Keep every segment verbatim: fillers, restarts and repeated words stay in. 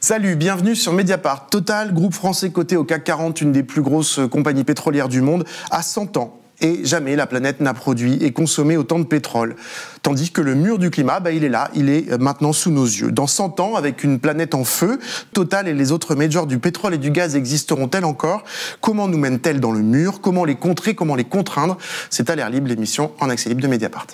Salut, bienvenue sur Mediapart. Total, groupe français coté au C A C quarante, une des plus grosses compagnies pétrolières du monde, a cent ans. Et jamais la planète n'a produit et consommé autant de pétrole. Tandis que le mur du climat, bah, il est là, il est maintenant sous nos yeux. Dans cent ans, avec une planète en feu, Total et les autres majors du pétrole et du gaz existeront-elles encore? Comment nous mènent-elles dans le mur? Comment les contrer? Comment les contraindre? C'est à l'air libre, l'émission en accès libre de Mediapart.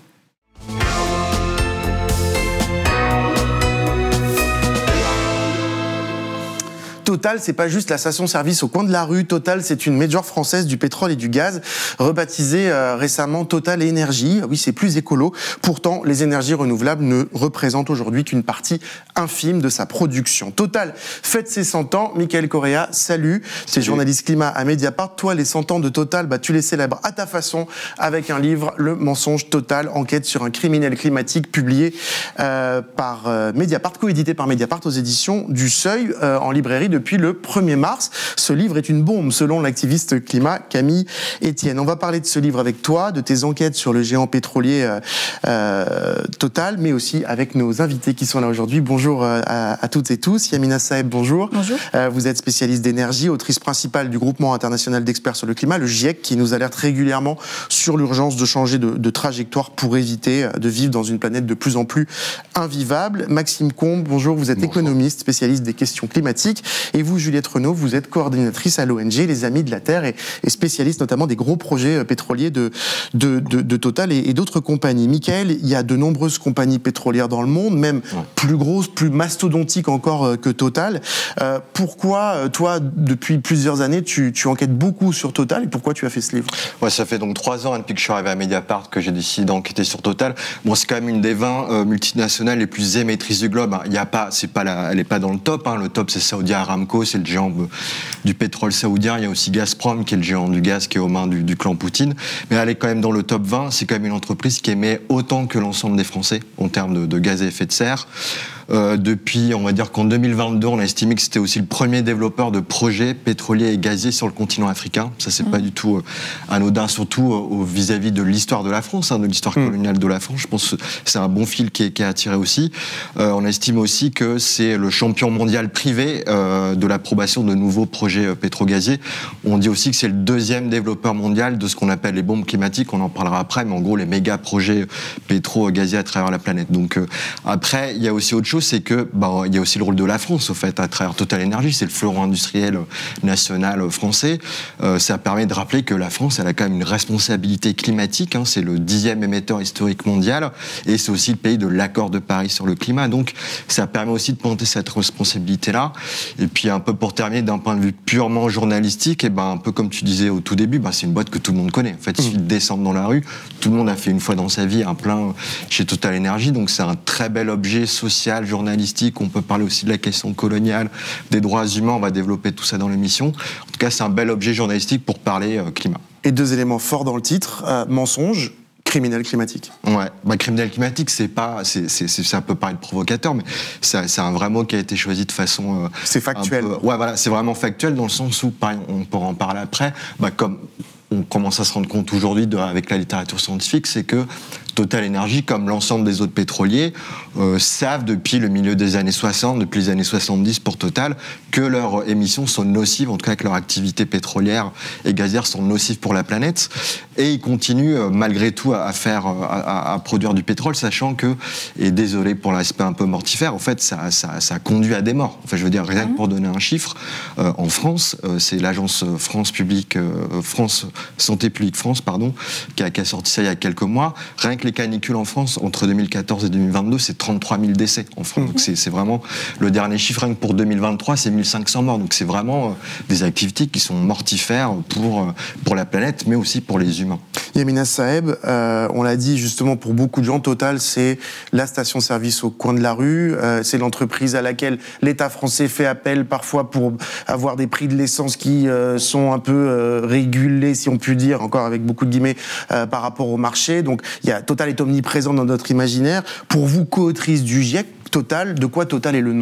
Total, c'est pas juste la station-service au coin de la rue. Total, c'est une major française du pétrole et du gaz, rebaptisée euh, récemment Total Énergie. Oui, c'est plus écolo. Pourtant, les énergies renouvelables ne représentent aujourd'hui qu'une partie infime de sa production. Total fête ses cent ans. Mickaël Correa, salut. Tu es journaliste climat à Mediapart. Toi, les cent ans de Total, bah, tu les célèbres à ta façon avec un livre, Le mensonge total, enquête sur un criminel climatique, publié euh, par euh, Mediapart, coédité par Mediapart aux éditions du Seuil, euh, en librairie de depuis le premier mars. Ce livre est une bombe, selon l'activiste climat Camille Etienne. On va parler de ce livre avec toi, de tes enquêtes sur le géant pétrolier euh, euh, Total, mais aussi avec nos invités qui sont là aujourd'hui. Bonjour euh, à, à toutes et tous. Yamina Saeb, bonjour. Bonjour. Euh, vous êtes spécialiste d'énergie, autrice principale du groupement international d'experts sur le climat, le GIEC, qui nous alerte régulièrement sur l'urgence de changer de, de trajectoire pour éviter de vivre dans une planète de plus en plus invivable. Maxime Combe, bonjour. Vous êtes bonjour. Économiste, spécialiste des questions climatiques. Et vous, Juliette Renaud, vous êtes coordinatrice à l'O N G Les Amis de la Terre et, et spécialiste notamment des gros projets pétroliers de, de, de, de Total et, et d'autres compagnies. Mickaël, il y a de nombreuses compagnies pétrolières dans le monde, même ouais. plus grosses, plus mastodontiques encore que Total. Euh, pourquoi, toi, depuis plusieurs années, tu, tu enquêtes beaucoup sur Total et pourquoi tu as fait ce livre? Ouais, ça fait donc trois ans depuis que je suis arrivé à Mediapart que j'ai décidé d'enquêter sur Total. Bon, c'est quand même une des vingt euh, multinationales les plus émettrices du globe. Il y a pas, c'est pas la, elle n'est pas dans le top. Hein. Le top, c'est Saudi Aramco. C'est le géant du pétrole saoudien. Il y a aussi Gazprom, qui est le géant du gaz, qui est aux mains du, du clan Poutine. Mais elle est quand même dans le top vingt. C'est quand même une entreprise qui émet autant que l'ensemble des Français en termes de, de gaz à effet de serre. Euh, depuis, on va dire qu'en deux mille vingt-deux, on a estimé que c'était aussi le premier développeur de projets pétroliers et gaziers sur le continent africain. Ça, c'est mmh. pas du tout euh, anodin, surtout euh, vis-à-vis de l'histoire de la France, hein, de l'histoire mmh. coloniale de la France. Je pense que c'est un bon fil qui est, qui est attiré aussi. Euh, on estime aussi que c'est le champion mondial privé euh, de l'approbation de nouveaux projets euh, pétro-gaziers. On dit aussi que c'est le deuxième développeur mondial de ce qu'on appelle les bombes climatiques. On en parlera après, mais en gros, les méga projets pétro-gaziers à travers la planète. Donc euh, après, il y a aussi autre chose, c'est que bah, il y a aussi le rôle de la France au fait à travers Total Énergie, c'est le fleuron industriel national français. Euh, ça permet de rappeler que la France, elle a quand même une responsabilité climatique. Hein, c'est le dixième émetteur historique mondial et c'est aussi le pays de l'accord de Paris sur le climat. Donc ça permet aussi de pointer cette responsabilité-là. Et puis un peu pour terminer, d'un point de vue purement journalistique, et ben un peu comme tu disais au tout début, ben, c'est une boîte que tout le monde connaît. En fait, il suffit de descendre dans la rue. Tout le monde a fait une fois dans sa vie un plein chez Total Énergie. Donc c'est un très bel objet social, journalistique. On peut parler aussi de la question coloniale, des droits humains. On va développer tout ça dans l'émission. En tout cas, c'est un bel objet journalistique pour parler euh, climat. Et deux éléments forts dans le titre, euh, mensonge, criminel climatique. Ouais, bah, criminel climatique, c'est pas, c'est, c'est, c'est, ça peut paraître provocateur, mais c'est, c'est un vrai mot qui a été choisi de façon. Euh, c'est factuel. Peu, ouais, voilà, c'est vraiment factuel dans le sens où, pareil, on pourra en parler après. Bah, comme on commence à se rendre compte aujourd'hui de, avec la littérature scientifique, c'est que Total Énergie, comme l'ensemble des autres pétroliers, euh, savent depuis le milieu des années soixante, depuis les années soixante-dix pour Total, que leurs émissions sont nocives, en tout cas que leurs activités pétrolières et gazières sont nocives pour la planète. Et ils continuent euh, malgré tout à, faire, à, à produire du pétrole, sachant que, et désolé pour l'aspect un peu mortifère, en fait, ça, ça, ça conduit à des morts. Enfin, je veux dire, rien que pour donner un chiffre, euh, en France, euh, c'est l'agence France Publique, euh, France Santé Publique France, pardon, qui a, qui a sorti ça il y a quelques mois. Rien que les canicules en France, entre deux mille quatorze et deux mille vingt-deux, c'est trente-trois mille décès en France. Mmh. Donc c'est, c'est vraiment le dernier chiffre. Rien que pour deux mille vingt-trois, c'est mille cinq cents morts. Donc c'est vraiment euh, des activités qui sont mortifères pour, euh, pour la planète, mais aussi pour les humains. Yamina Saeb, euh, on l'a dit justement, pour beaucoup de gens, Total, c'est la station-service au coin de la rue. Euh, c'est l'entreprise à laquelle l'État français fait appel parfois pour avoir des prix de l'essence qui euh, sont un peu euh, régulés, si on peut dire, encore avec beaucoup de guillemets, euh, par rapport au marché. Donc il y a Total est omniprésent dans notre imaginaire. Pour vous, co-autrice du GIEC, Total, de quoi Total est le nom ?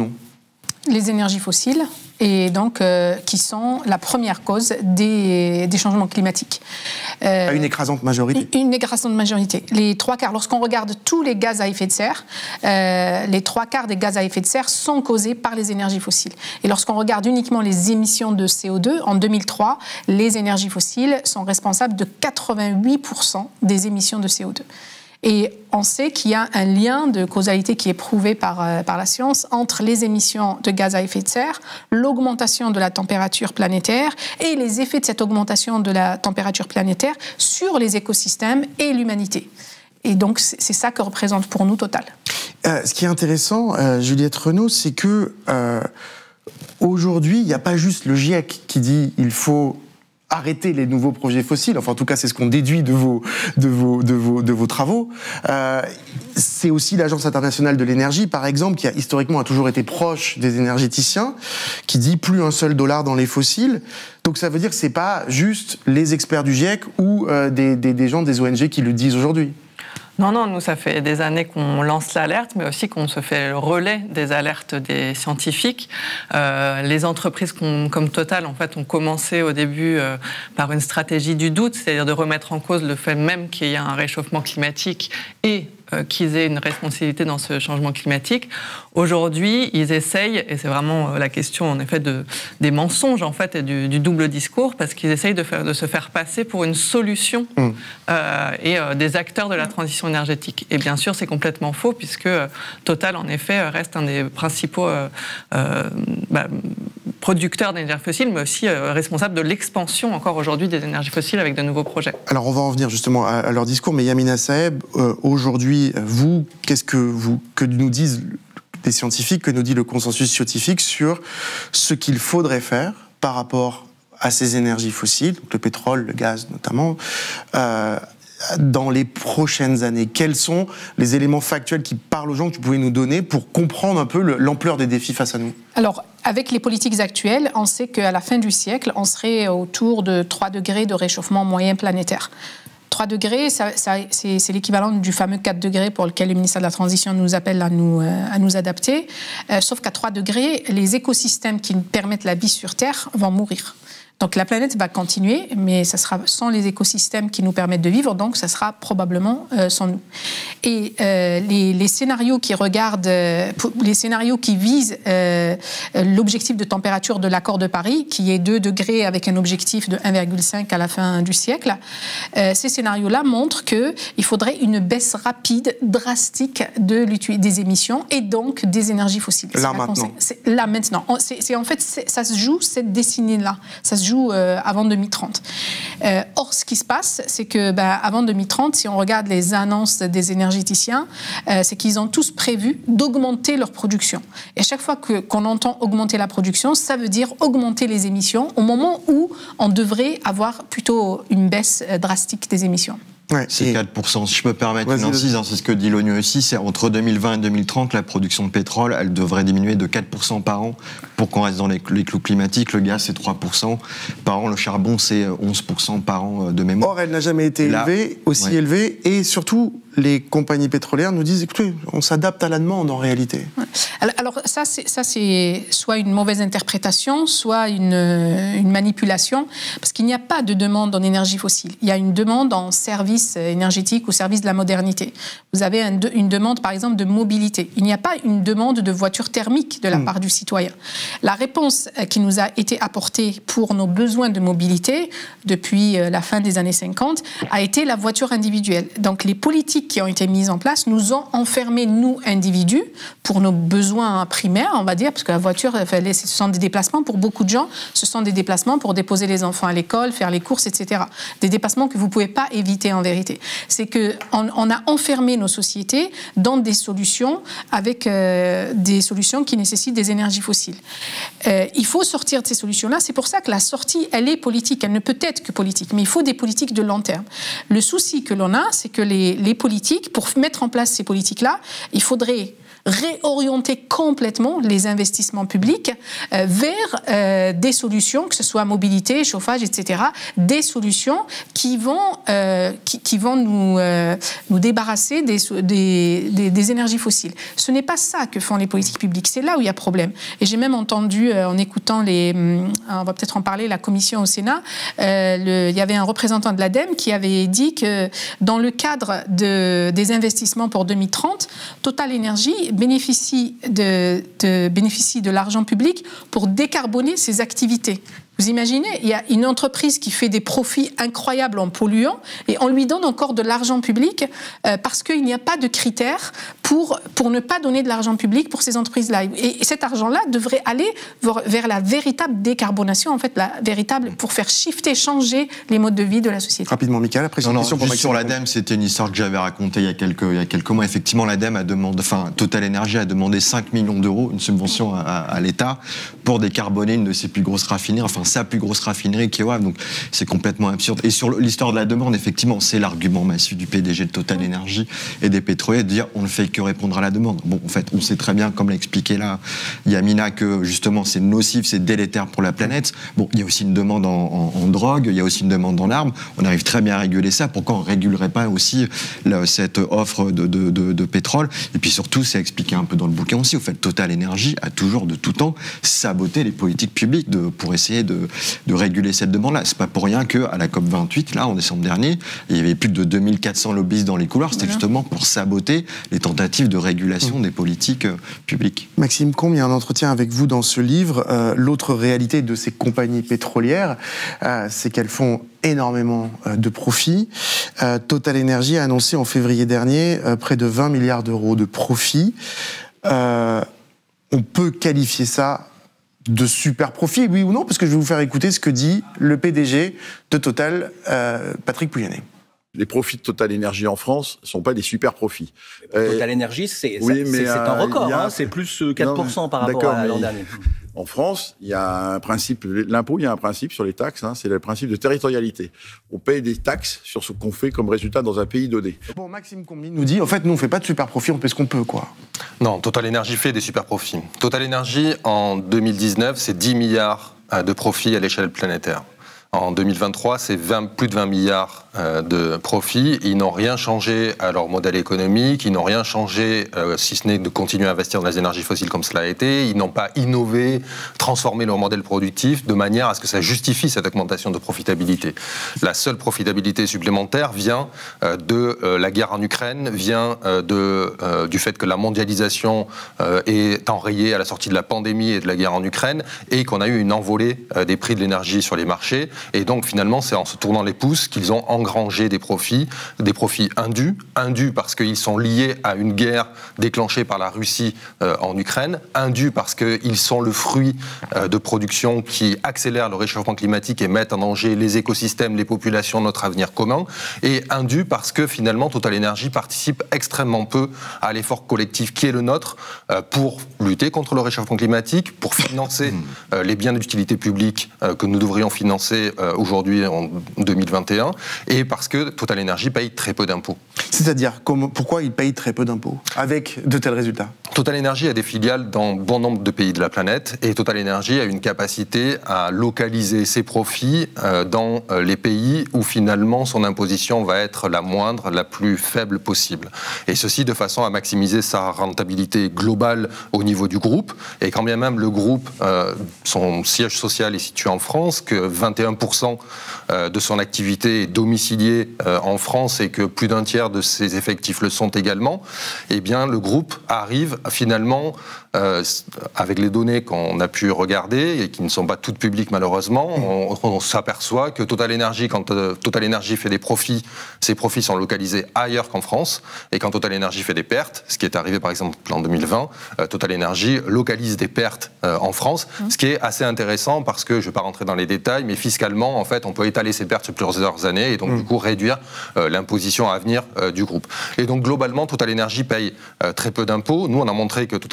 les énergies fossiles, et donc euh, qui sont la première cause des, des changements climatiques. Euh, à une écrasante majorité. Une, une écrasante majorité. Les trois quarts, lorsqu'on regarde tous les gaz à effet de serre, euh, les trois quarts des gaz à effet de serre sont causés par les énergies fossiles. Et lorsqu'on regarde uniquement les émissions de C O deux, en deux mille trois, les énergies fossiles sont responsables de quatre-vingt-huit pour cent des émissions de C O deux. Et on sait qu'il y a un lien de causalité qui est prouvé par, euh, par la science entre les émissions de gaz à effet de serre, l'augmentation de la température planétaire et les effets de cette augmentation de la température planétaire sur les écosystèmes et l'humanité. Et donc, c'est ça que représente pour nous Total. Euh, ce qui est intéressant, euh, Juliette Renaud, c'est que euh, aujourd'hui, il n'y a pas juste le GIEC qui dit il faut arrêter les nouveaux projets fossiles, enfin en tout cas c'est ce qu'on déduit de vos, de vos, de vos, de vos travaux. Euh, c'est aussi l'Agence internationale de l'énergie, par exemple, qui a historiquement a toujours été proche des énergéticiens, qui dit plus un seul dollar dans les fossiles. Donc ça veut dire que c'est pas juste les experts du GIEC ou euh, des, des, des gens des O N G qui le disent aujourd'hui. Non, non, nous, ça fait des années qu'on lance l'alerte, mais aussi qu'on se fait le relais des alertes des scientifiques. Euh, les entreprises comme Total, en fait, ont commencé au début euh, par une stratégie du doute, c'est-à-dire de remettre en cause le fait même qu'il y a un réchauffement climatique et euh, qu'ils aient une responsabilité dans ce changement climatique. Aujourd'hui, ils essayent, et c'est vraiment la question, en effet, de, des mensonges, en fait, et du, du double discours, parce qu'ils essayent de, faire, de se faire passer pour une solution mmh. euh, et euh, des acteurs de la transition énergétique. Et bien sûr, c'est complètement faux, puisque euh, Total, en effet, reste un des principaux euh, euh, bah, producteurs d'énergie fossile, mais aussi euh, responsable de l'expansion, encore aujourd'hui, des énergies fossiles avec de nouveaux projets. Alors, on va en venir justement à, à leur discours, mais Yamina Saeb, euh, aujourd'hui, vous, qu'est-ce que, vous, que nous disent des scientifiques, que nous dit le consensus scientifique sur ce qu'il faudrait faire par rapport à ces énergies fossiles, donc le pétrole, le gaz notamment, euh, dans les prochaines années? Quels sont les éléments factuels qui parlent aux gens que tu pouvais nous donner pour comprendre un peu le, l'ampleur des défis face à nous? Alors, avec les politiques actuelles, on sait qu'à la fin du siècle, on serait autour de trois degrés de réchauffement moyen planétaire. trois degrés, ça, ça, c'est, c'est l'équivalent du fameux quatre degrés pour lequel le ministère de la Transition nous appelle à nous, euh, à nous adapter. Euh, sauf qu'à trois degrés, les écosystèmes qui permettent la vie sur Terre vont mourir. Donc la planète va continuer, mais ça sera sans les écosystèmes qui nous permettent de vivre, donc ça sera probablement euh, sans nous. Et euh, les, les scénarios qui regardent, euh, les scénarios qui visent euh, l'objectif de température de l'accord de Paris, qui est deux degrés avec un objectif de un virgule cinq à la fin du siècle, euh, ces scénarios-là montrent qu'il faudrait une baisse rapide, drastique de des émissions et donc des énergies fossiles. Là maintenant. C'est, là maintenant. C'est, c'est, en fait, c'est, ça se joue cette décennie-là. Ça se joue euh, avant deux mille trente. Euh, or, ce qui se passe, c'est que ben, avant deux mille trente, si on regarde les annonces des énergéticiens, euh, c'est qu'ils ont tous prévu d'augmenter leur production. Et à chaque fois que, qu'on entend augmenter la production, ça veut dire augmenter les émissions au moment où on devrait avoir plutôt une baisse drastique des émissions. Ouais, c'est et... quatre pour cent. Si je peux permettre une incise, hein, c'est ce que dit l'ONU aussi, c'est entre deux mille vingt et deux mille trente, la production de pétrole, elle devrait diminuer de quatre pour cent par an pour qu'on reste dans les, les clous climatiques. Le gaz, c'est trois pour cent par an. Le charbon, c'est onze pour cent par an de mémoire. Or, elle n'a jamais été Là, élevée, aussi ouais. élevée. Et surtout, les compagnies pétrolières nous disent, écoutez, on s'adapte à la demande en réalité. Ouais. Alors ça c'est, ça, c'est soit une mauvaise interprétation, soit une, une manipulation, parce qu'il n'y a pas de demande en énergie fossile. Il y a une demande en service énergétique ou service de la modernité. Vous avez un, une demande, par exemple, de mobilité. Il n'y a pas une demande de voiture thermique de la mmh. part du citoyen. La réponse qui nous a été apportée pour nos besoins de mobilité depuis la fin des années cinquante a été la voiture individuelle. Donc les politiques qui ont été mises en place nous ont enfermés, nous, individus, pour nos besoins primaires, on va dire, parce que la voiture, ce sont des déplacements pour beaucoup de gens, ce sont des déplacements pour déposer les enfants à l'école, faire les courses, et cetera. Des déplacements que vous ne pouvez pas éviter en vérité. C'est qu'on on a enfermé nos sociétés dans des solutions avec euh, des solutions qui nécessitent des énergies fossiles. Euh, il faut sortir de ces solutions-là. C'est pour ça que la sortie, elle est politique. Elle ne peut être que politique, mais il faut des politiques de long terme. Le souci que l'on a, c'est que les, les politiques, pour mettre en place ces politiques-là, il faudrait réorienter complètement les investissements publics euh, vers euh, des solutions, que ce soit mobilité, chauffage, et cetera, des solutions qui vont, euh, qui, qui vont nous, euh, nous débarrasser des, des, des, des énergies fossiles. Ce n'est pas ça que font les politiques publiques, c'est là où il y a problème. Et j'ai même entendu, euh, en écoutant les... On va peut-être en parler, la commission au Sénat, euh, le, il y avait un représentant de l'ADEME qui avait dit que dans le cadre de, des investissements pour deux mille trente, Total Énergie bénéficie de, de, bénéficie de l'argent public pour décarboner ses activités. Vous imaginez, il y a une entreprise qui fait des profits incroyables en polluant et on lui donne encore de l'argent public euh, parce qu'il n'y a pas de critères pour, pour ne pas donner de l'argent public pour ces entreprises-là. Et, et cet argent-là devrait aller vers, vers la véritable décarbonation, en fait, la véritable, pour faire shifter, changer les modes de vie de la société. Rapidement, Michael, après non, non, juste pour sur l'ADEME, c'était une histoire que j'avais racontée il y a quelques, il y a quelques mois. Effectivement, l'ADEME a demandé, enfin, Total Énergie a demandé cinq millions d'euros, une subvention à, à l'État, pour décarboner une de ses plus grosses raffineries, enfin, sa plus grosse raffinerie qui est W A F, donc c'est complètement absurde. Et sur l'histoire de la demande, effectivement, c'est l'argument massif du P D G de Total Énergie et des pétroliers de dire on ne fait que répondre à la demande. Bon, en fait, on sait très bien, comme l'a expliqué là Yamina, que justement c'est nocif, c'est délétère pour la planète. Bon, il y a aussi une demande en, en, en drogue, il y a aussi une demande en armes. On arrive très bien à réguler ça. Pourquoi on ne régulerait pas aussi là, cette offre de, de, de, de pétrole? Et puis surtout, c'est expliqué un peu dans le bouquin aussi. Au fait, Total Énergie a toujours de tout temps saboté les politiques publiques de, pour essayer de de réguler cette demande-là. C'est pas pour rien qu'à la COP vingt-huit, là, en décembre dernier, il y avait plus de deux mille quatre cents lobbyistes dans les couloirs. C'était voilà. justement pour saboter les tentatives de régulation mmh. des politiques euh, publiques. Maxime Combe, il y a un entretien avec vous dans ce livre. Euh, l'autre réalité de ces compagnies pétrolières, euh, c'est qu'elles font énormément euh, de profits. Euh, Total Énergie a annoncé en février dernier euh, près de vingt milliards d'euros de profits. Euh, on peut qualifier ça de super profit, oui ou non? Parce que je vais vous faire écouter ce que dit le P D G de Total, euh, Patrick Pouyanné. Les profits de Total Énergie en France ne sont pas des super profits. Total Énergie, c'est oui, euh, un record, a... hein, c'est plus quatre pour cent non, par rapport à l'an dernier. En France, il y a un principe, l'impôt, il y a un principe sur les taxes, hein, c'est le principe de territorialité. On paye des taxes sur ce qu'on fait comme résultat dans un pays donné. Bon, Maxime Combi nous dit, en fait, nous, on ne fait pas de super profit, on fait ce qu'on peut, quoi. Non, Total Énergie fait des super profits. Total Énergie, en deux mille dix-neuf, c'est dix milliards de profits à l'échelle planétaire. En deux mille vingt-trois, c'est plus de vingt milliards euh, de profits. Ils n'ont rien changé à leur modèle économique, ils n'ont rien changé, euh, si ce n'est de continuer à investir dans les énergies fossiles comme cela a été. Ils n'ont pas innové, transformé leur modèle productif de manière à ce que ça justifie cette augmentation de profitabilité. La seule profitabilité supplémentaire vient euh, de euh, la guerre en Ukraine, vient euh, de, euh, du fait que la mondialisation euh, est enrayée à la sortie de la pandémie et de la guerre en Ukraine, et qu'on a eu une envolée euh, des prix de l'énergie sur les marchés. Et donc, finalement, c'est en se tournant les pouces qu'ils ont engrangé des profits, des profits indus, indus parce qu'ils sont liés à une guerre déclenchée par la Russie euh, en Ukraine, indus parce qu'ils sont le fruit euh, de production qui accélère le réchauffement climatique et mettent en danger les écosystèmes, les populations, notre avenir commun, et indus parce que, finalement, Total Énergie participe extrêmement peu à l'effort collectif qui est le nôtre euh, pour lutter contre le réchauffement climatique, pour financer euh, les biens d'utilité publique euh, que nous devrions financer aujourd'hui en deux mille vingt et un, et parce que Total Énergie paye très peu d'impôts. C'est-à-dire, pourquoi il paye très peu d'impôts avec de tels résultats? Total Énergie a des filiales dans bon nombre de pays de la planète, et Total Énergie a une capacité à localiser ses profits dans les pays où finalement son imposition va être la moindre, la plus faible possible. Et ceci de façon à maximiser sa rentabilité globale au niveau du groupe. Et quand bien même le groupe, son siège social est situé en France, que vingt et un pour cent de son activité est domiciliée en France et que plus d'un tiers de ses effectifs le sont également, eh bien le groupe arrive finalement, euh, avec les données qu'on a pu regarder et qui ne sont pas toutes publiques malheureusement, on, on s'aperçoit que Total Énergie, quand euh, Total Énergie fait des profits, ces profits sont localisés ailleurs qu'en France, et quand Total Énergie fait des pertes, ce qui est arrivé par exemple en deux mille vingt, euh, Total Énergie localise des pertes euh, en France, mmh. ce qui est assez intéressant parce que, je ne vais pas rentrer dans les détails, mais fiscalement, en fait, on peut étaler ces pertes sur plusieurs années et donc mmh. du coup réduire euh, l'imposition à venir euh, du groupe. Et donc globalement, Total Énergie paye euh, très peu d'impôts. Nous, on a montré que Total Énergie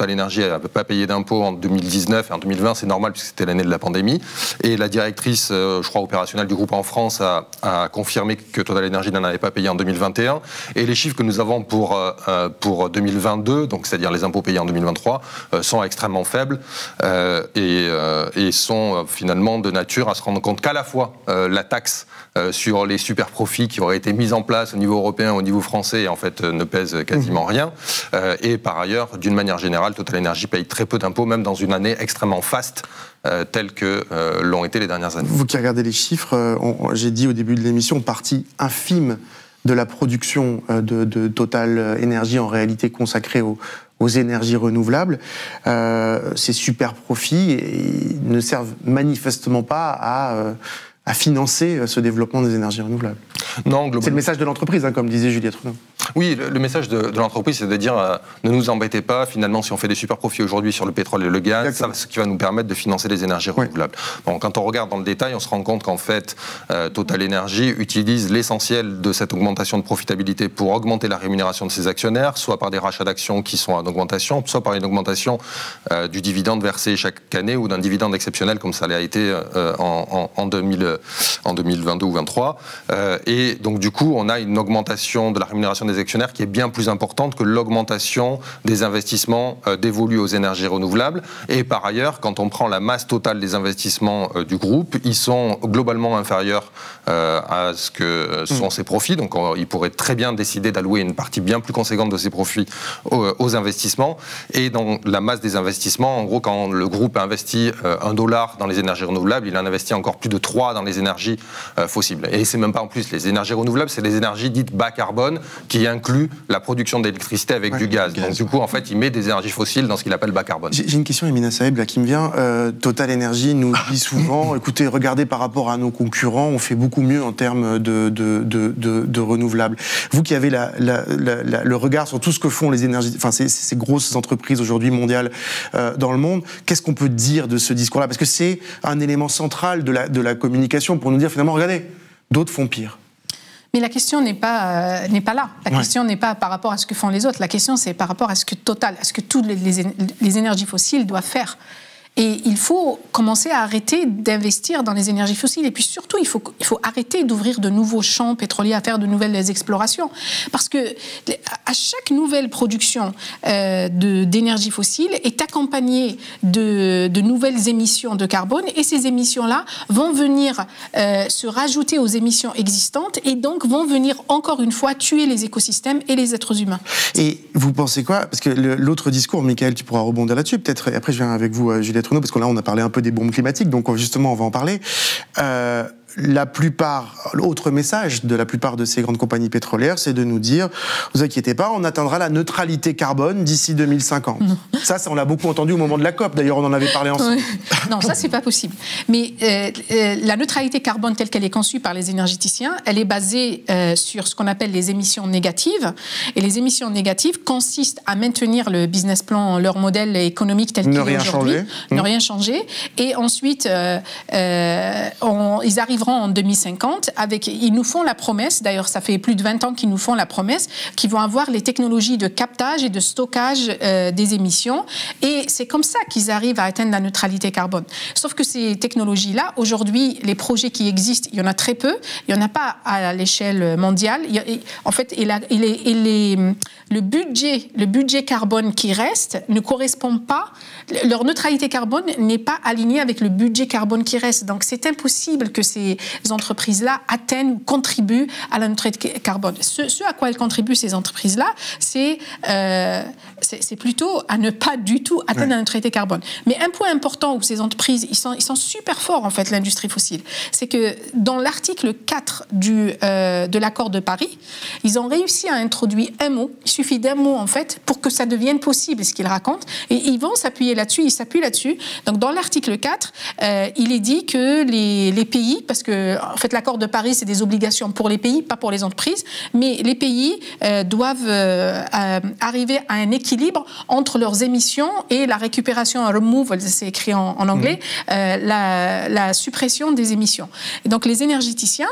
n'avait pas payé d'impôts en deux mille dix-neuf et en deux mille vingt, c'est normal puisque c'était l'année de la pandémie. Et la directrice, euh, je crois, opérationnelle du groupe en France a, a confirmé que Total Energy n'en avait pas payé en deux mille vingt et un. Et les chiffres que nous avons pour, euh, pour deux mille vingt-deux, donc c'est-à-dire les impôts payés en deux mille vingt-trois, euh, sont extrêmement faibles euh, et, euh, et sont euh, finalement de nature à se rendre compte qu'à la fois euh, la taxe euh, sur les super profits qui auraient été mise en place au niveau européen, au niveau français, en fait, euh, ne pèse quasiment mmh. rien. Euh, et par ailleurs, d'une manière générale, Total Energy paye très peu d'impôts, même dans une année extrêmement faste, euh, telle que euh, l'ont été les dernières années. Vous qui regardez les chiffres, euh, on, j'ai dit au début de l'émission, partie infime de la production euh, de, de Total Energy, en réalité consacrée aux, aux énergies renouvelables. Euh, ces super profits et, et ne servent manifestement pas à... Euh, à financer ce développement des énergies renouvelables. Non, globalement. C'est le message de l'entreprise, hein, comme disait Juliette Renaud. Oui, le, le message de, de l'entreprise, c'est de dire euh, ne nous embêtez pas, finalement, si on fait des super profits aujourd'hui sur le pétrole et le gaz, ça, ce qui va nous permettre de financer les énergies renouvelables. Ouais. Bon, quand on regarde dans le détail, on se rend compte qu'en fait, euh, Total Energy utilise l'essentiel de cette augmentation de profitabilité pour augmenter la rémunération de ses actionnaires, soit par des rachats d'actions qui sont en augmentation, soit par une augmentation euh, du dividende versé chaque année ou d'un dividende exceptionnel, comme ça l'a été euh, en, en, en deux mille. En deux mille vingt-deux ou deux mille vingt-trois. Euh, et donc, du coup, on a une augmentation de la rémunération des actionnaires qui est bien plus importante que l'augmentation des investissements euh, dévolus aux énergies renouvelables. Et par ailleurs, quand on prend la masse totale des investissements euh, du groupe, ils sont globalement inférieurs euh, à ce que sont mmh. ses profits. Donc, on, il pourrait très bien décider d'allouer une partie bien plus conséquente de ses profits aux, aux investissements. Et dans la masse des investissements, en gros, quand le groupe investit euh, un dollar dans les énergies renouvelables, il en investit encore plus de trois dans les énergies euh, fossiles. Et c'est même pas en plus les énergies renouvelables, c'est les énergies dites bas carbone qui incluent la production d'électricité avec ouais, du gaz. gaz. Donc du coup, en fait, il met des énergies fossiles dans ce qu'il appelle bas carbone. J'ai, j'ai une question, Emina Saeb, là, qui me vient. Euh, Total Energy nous dit souvent, écoutez, regardez par rapport à nos concurrents, on fait beaucoup mieux en termes de, de, de, de, de renouvelables. Vous qui avez la, la, la, la, le regard sur tout ce que font les énergies, enfin ces, ces grosses entreprises aujourd'hui mondiales euh, dans le monde, qu'est-ce qu'on peut dire de ce discours-là ? Parce que c'est un élément central de la, de la communication pour nous dire finalement, regardez, d'autres font pire. Mais la question n'est pas, euh, n'est pas là. La ouais. question n'est pas par rapport à ce que font les autres. La question, c'est par rapport à ce que Total, à ce que toutes les, les, les énergies fossiles doivent faire. Et il faut commencer à arrêter d'investir dans les énergies fossiles. Et puis surtout, il faut, il faut arrêter d'ouvrir de nouveaux champs pétroliers, à faire de nouvelles explorations. Parce que à chaque nouvelle production euh, de, d'énergie fossile est accompagnée de, de nouvelles émissions de carbone. Et ces émissions-là vont venir euh, se rajouter aux émissions existantes et donc vont venir encore une fois tuer les écosystèmes et les êtres humains. Et vous pensez quoi ? Parce que le, l'autre discours, Michael, tu pourras rebondir là-dessus, peut-être. Après, je viens avec vous, Juliette Renaud, parce que là, on a parlé un peu des bombes climatiques, donc justement, on va en parler. Euh, la plupart, l'autre message de la plupart de ces grandes compagnies pétrolières, c'est de nous dire, vous inquiétez pas, on atteindra la neutralité carbone d'ici deux mille cinquante. Non. Ça, ça, on l'a beaucoup entendu au moment de la COP. D'ailleurs, on en avait parlé ensemble. Ouais. Non, ça, c'est pas possible. Mais euh, euh, la neutralité carbone telle qu'elle est conçue par les énergéticiens, elle est basée euh, sur ce qu'on appelle les émissions négatives. Et les émissions négatives consistent à maintenir le business plan, leur modèle économique tel qu'il est aujourd'hui. Changer. Ne mmh. rien changer. Et ensuite, euh, euh, on, ils arriveront en deux mille cinquante, avec, ils nous font la promesse, d'ailleurs ça fait plus de vingt ans qu'ils nous font la promesse, qu'ils vont avoir les technologies de captage et de stockage euh, des émissions, et c'est comme ça qu'ils arrivent à atteindre la neutralité carbone. Sauf que ces technologies-là, aujourd'hui, les projets qui existent, il y en a très peu, il n'y en a pas à l'échelle mondiale. Il y a, en fait, et la, et les, et les, le, budget, le budget carbone qui reste ne correspond pas, leur neutralité carbone n'est pas alignée avec le budget carbone qui reste. Donc c'est impossible que ces entreprises-là atteignent ou contribuent à la neutralité carbone. Ce, ce à quoi elles contribuent, ces entreprises-là, c'est, euh, c'est, c'est plutôt à ne pas du tout atteindre ouais. la neutralité carbone. Mais un point important où ces entreprises, ils sont, ils sont super forts, en fait, l'industrie fossile, c'est que dans l'article quatre du, euh, de l'accord de Paris, ils ont réussi à introduire un mot, il suffit d'un mot, en fait, pour que ça devienne possible, ce qu'ils racontent, et ils vont s'appuyer là-dessus, ils s'appuient là-dessus. Donc, dans l'article quatre, euh, il est dit que les, les pays, parce que en fait, l'accord de Paris, c'est des obligations pour les pays, pas pour les entreprises, mais les pays euh, doivent euh, euh, arriver à un équilibre entre leurs émissions et la récupération, removal, c'est écrit en, en anglais, mmh. euh, la, la suppression des émissions. Et donc, les énergéticiens,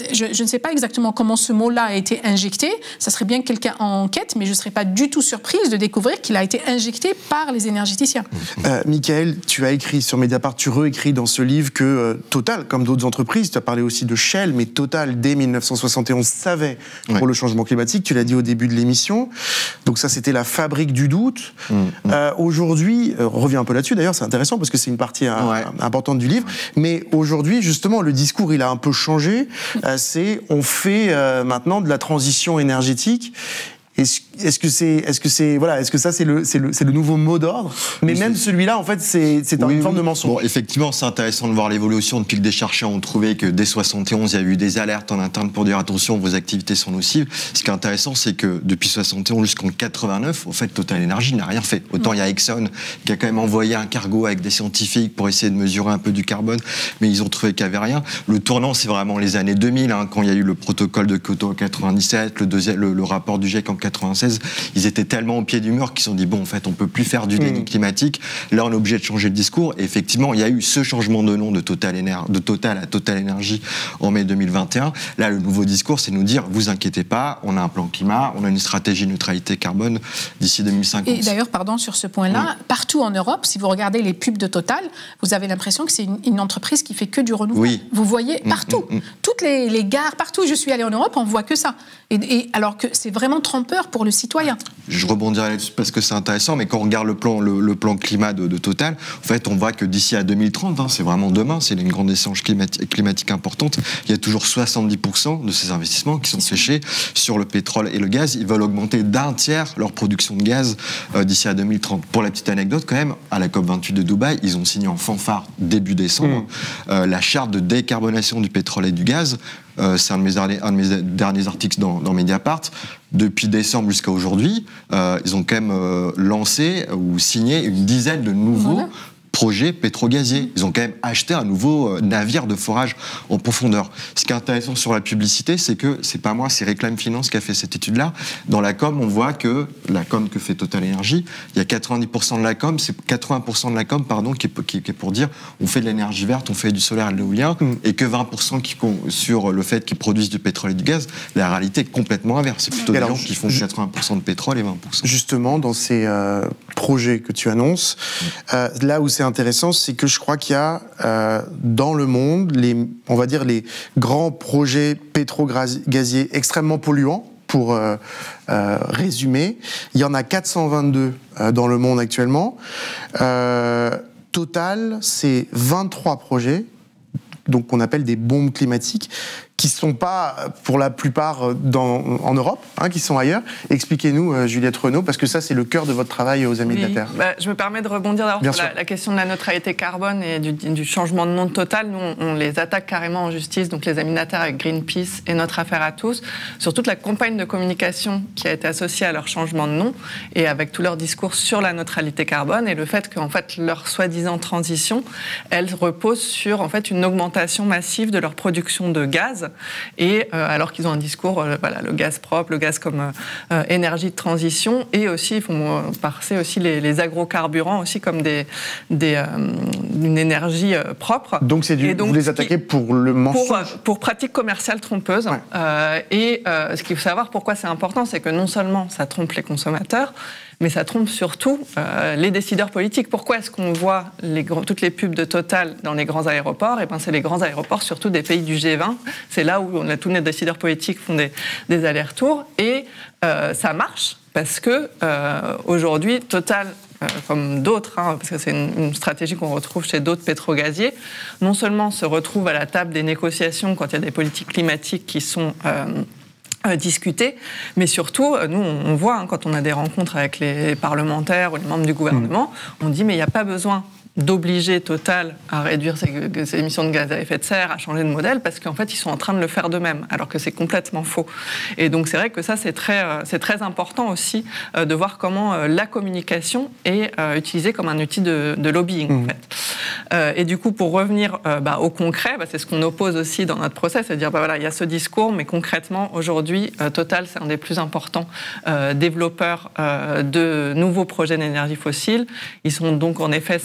je, je ne sais pas exactement comment ce mot-là a été injecté. Ça serait bien que quelqu'un enquête, mais je ne serais pas du tout surprise de découvrir qu'il a été injecté par les énergéticiens. Euh, Michael, tu as écrit sur Mediapart, tu réécris dans ce livre que euh, Total, comme d'autres entreprises, tu as parlé aussi de Shell, mais Total, dès mille neuf cent soixante et onze, savait pour ouais. le changement climatique. Tu l'as dit au début de l'émission. Donc ça, c'était la fabrique du doute. Mmh, mmh. Euh, aujourd'hui, euh, on revient un peu là-dessus d'ailleurs, c'est intéressant parce que c'est une partie euh, ouais. importante du livre. Mais aujourd'hui, justement, le discours, il a un peu changé. Euh, c'est on fait euh, maintenant de la transition énergétique. Est-ce, est-ce que c'est, est-ce que c'est, voilà, est-ce que ça c'est le, c'est le, c'est le nouveau mot d'ordre? Mais oui, même c'est... celui-là, en fait, c'est, c'est oui, une forme oui. de mensonge. Bon, effectivement, c'est intéressant de voir l'évolution depuis que des chercheurs ont trouvé que dès soixante et onze, il y a eu des alertes en interne pour dire attention, vos activités sont nocives. Ce qui est intéressant, c'est que depuis soixante et onze jusqu'en quatre-vingt-neuf, en fait, Total Energy n'a rien fait. Autant mmh. il y a Exxon qui a quand même envoyé un cargo avec des scientifiques pour essayer de mesurer un peu du carbone, mais ils ont trouvé qu'il n'y avait rien. Le tournant, c'est vraiment les années deux mille, hein, quand il y a eu le protocole de Kyoto en quatre-vingt-dix-sept, le, deuxième, le, le rapport du GIEC en quatre-vingt-seize. Ils étaient tellement au pied du mur qu'ils se sont dit bon, en fait, on peut plus faire du déni mmh. climatique. Là, on est obligé de changer le discours. Et effectivement, il y a eu ce changement de nom de Total, Éner- de Total à Total Energy en mai deux mille vingt et un. Là, le nouveau discours, c'est nous dire vous inquiétez pas, on a un plan climat, on a une stratégie neutralité carbone d'ici deux mille cinquante. Et d'ailleurs, pardon, sur ce point-là, oui. partout en Europe, si vous regardez les pubs de Total, vous avez l'impression que c'est une, une entreprise qui fait que du renouvelable. Oui. Vous voyez partout, mmh, mmh, mmh. toutes les, les gares, partout où je suis allée en Europe, on voit que ça. Et, et alors que c'est vraiment trompeur pour le citoyen. Je rebondirai là-dessus parce que c'est intéressant, mais quand on regarde le plan, le, le plan climat de, de Total, en fait, on voit que d'ici à deux mille trente, hein, c'est vraiment demain, c'est une grande échange climatique, climatique importante, il y a toujours soixante-dix pour cent de ces investissements qui sont séchés sur le pétrole et le gaz. Ils veulent augmenter d'un tiers leur production de gaz euh, d'ici à deux mille trente. Pour la petite anecdote, quand même, à la COP vingt-huit de Dubaï, ils ont signé en fanfare début décembre mmh. euh, la charte de décarbonation du pétrole et du gaz. Euh, c'est un de mes derniers, un de mes derniers articles dans, dans Mediapart. Depuis décembre jusqu'à aujourd'hui, euh, ils ont quand même euh, lancé ou signé une dizaine de nouveaux voilà. projets pétro-gaziers. Ils ont quand même acheté un nouveau euh, navire de forage en profondeur. Ce qui est intéressant sur la publicité, c'est que c'est pas moi, c'est Reclaim Finance qui a fait cette étude-là. Dans la com, on voit que la com que fait Total Energy, il y a quatre-vingt-dix pour cent de la com, c'est quatre-vingts pour cent de la com, pardon, qui est, qui, qui est pour dire on fait de l'énergie verte, on fait du solaire et de l'éolien, mmh. et que vingt pour cent qui, sur le fait qu'ils produisent du pétrole et du gaz. La réalité est complètement inverse. C'est plutôt des gens qui font quatre-vingts pour cent de pétrole et vingt pour cent. Justement, dans ces euh, projets que tu annonces, mmh. euh, là où c'est intéressant, c'est que je crois qu'il y a euh, dans le monde, les, on va dire les grands projets pétro-gaziers extrêmement polluants, pour euh, euh, résumer. Il y en a quatre cent vingt-deux euh, dans le monde actuellement. Euh, total, c'est vingt-trois projets, donc qu'on appelle des bombes climatiques, qui ne sont pas, pour la plupart, dans, en Europe, hein, qui sont ailleurs. Expliquez-nous, euh, Juliette Renaud, parce que ça, c'est le cœur de votre travail aux Amis oui. de la Terre. Bah, je me permets de rebondir d'abord Bien sur la, la question de la neutralité carbone et du, du changement de nom de Total. Nous, on, on les attaque carrément en justice, donc les Amis de la Terre avec Greenpeace et Notre Affaire à tous, sur toute la campagne de communication qui a été associée à leur changement de nom et avec tout leur discours sur la neutralité carbone et le fait qu'en fait, leur soi-disant transition, elle repose sur en fait, une augmentation massive de leur production de gaz. Et euh, alors qu'ils ont un discours, euh, voilà, le gaz propre, le gaz comme euh, énergie de transition, et aussi ils font euh, passer aussi les, les agrocarburants aussi comme des, des euh, une énergie euh, propre. Donc c'est du, donc, vous les attaquez pour le mensonge. Pour, euh, pour pratique commerciale trompeuse. Ouais. Euh, et euh, ce qu'il faut savoir, pourquoi c'est important, c'est que non seulement ça trompe les consommateurs, mais ça trompe surtout euh, les décideurs politiques. Pourquoi est-ce qu'on voit les, toutes les pubs de Total dans les grands aéroports ? Eh ben, c'est les grands aéroports, surtout des pays du G vingt. C'est là où on a, tous les décideurs politiques font des, des allers-retours. Et euh, ça marche parce que euh, aujourd'hui, Total, euh, comme d'autres, hein, parce que c'est une, une stratégie qu'on retrouve chez d'autres pétrogaziers, non seulement se retrouve à la table des négociations quand il y a des politiques climatiques qui sont... Euh, Euh, discuter, mais surtout, nous, on voit, hein, quand on a des rencontres avec les parlementaires ou les membres du gouvernement, mmh. on dit, mais il n'y a pas besoin d'obliger Total à réduire ses, ses émissions de gaz à effet de serre, à changer de modèle, parce qu'en fait, ils sont en train de le faire d'eux-mêmes, alors que c'est complètement faux. Et donc, c'est vrai que ça, c'est très, c'est très important aussi euh, de voir comment euh, la communication est euh, utilisée comme un outil de, de lobbying, mmh. en fait. Euh, et du coup, pour revenir euh, bah, au concret, bah, c'est ce qu'on oppose aussi dans notre process, c'est-à-dire, bah, voilà, il y a ce discours, mais concrètement, aujourd'hui, euh, Total, c'est un des plus importants euh, développeurs euh, de nouveaux projets d'énergie fossile. Ils sont donc, en effet, c'est, c'est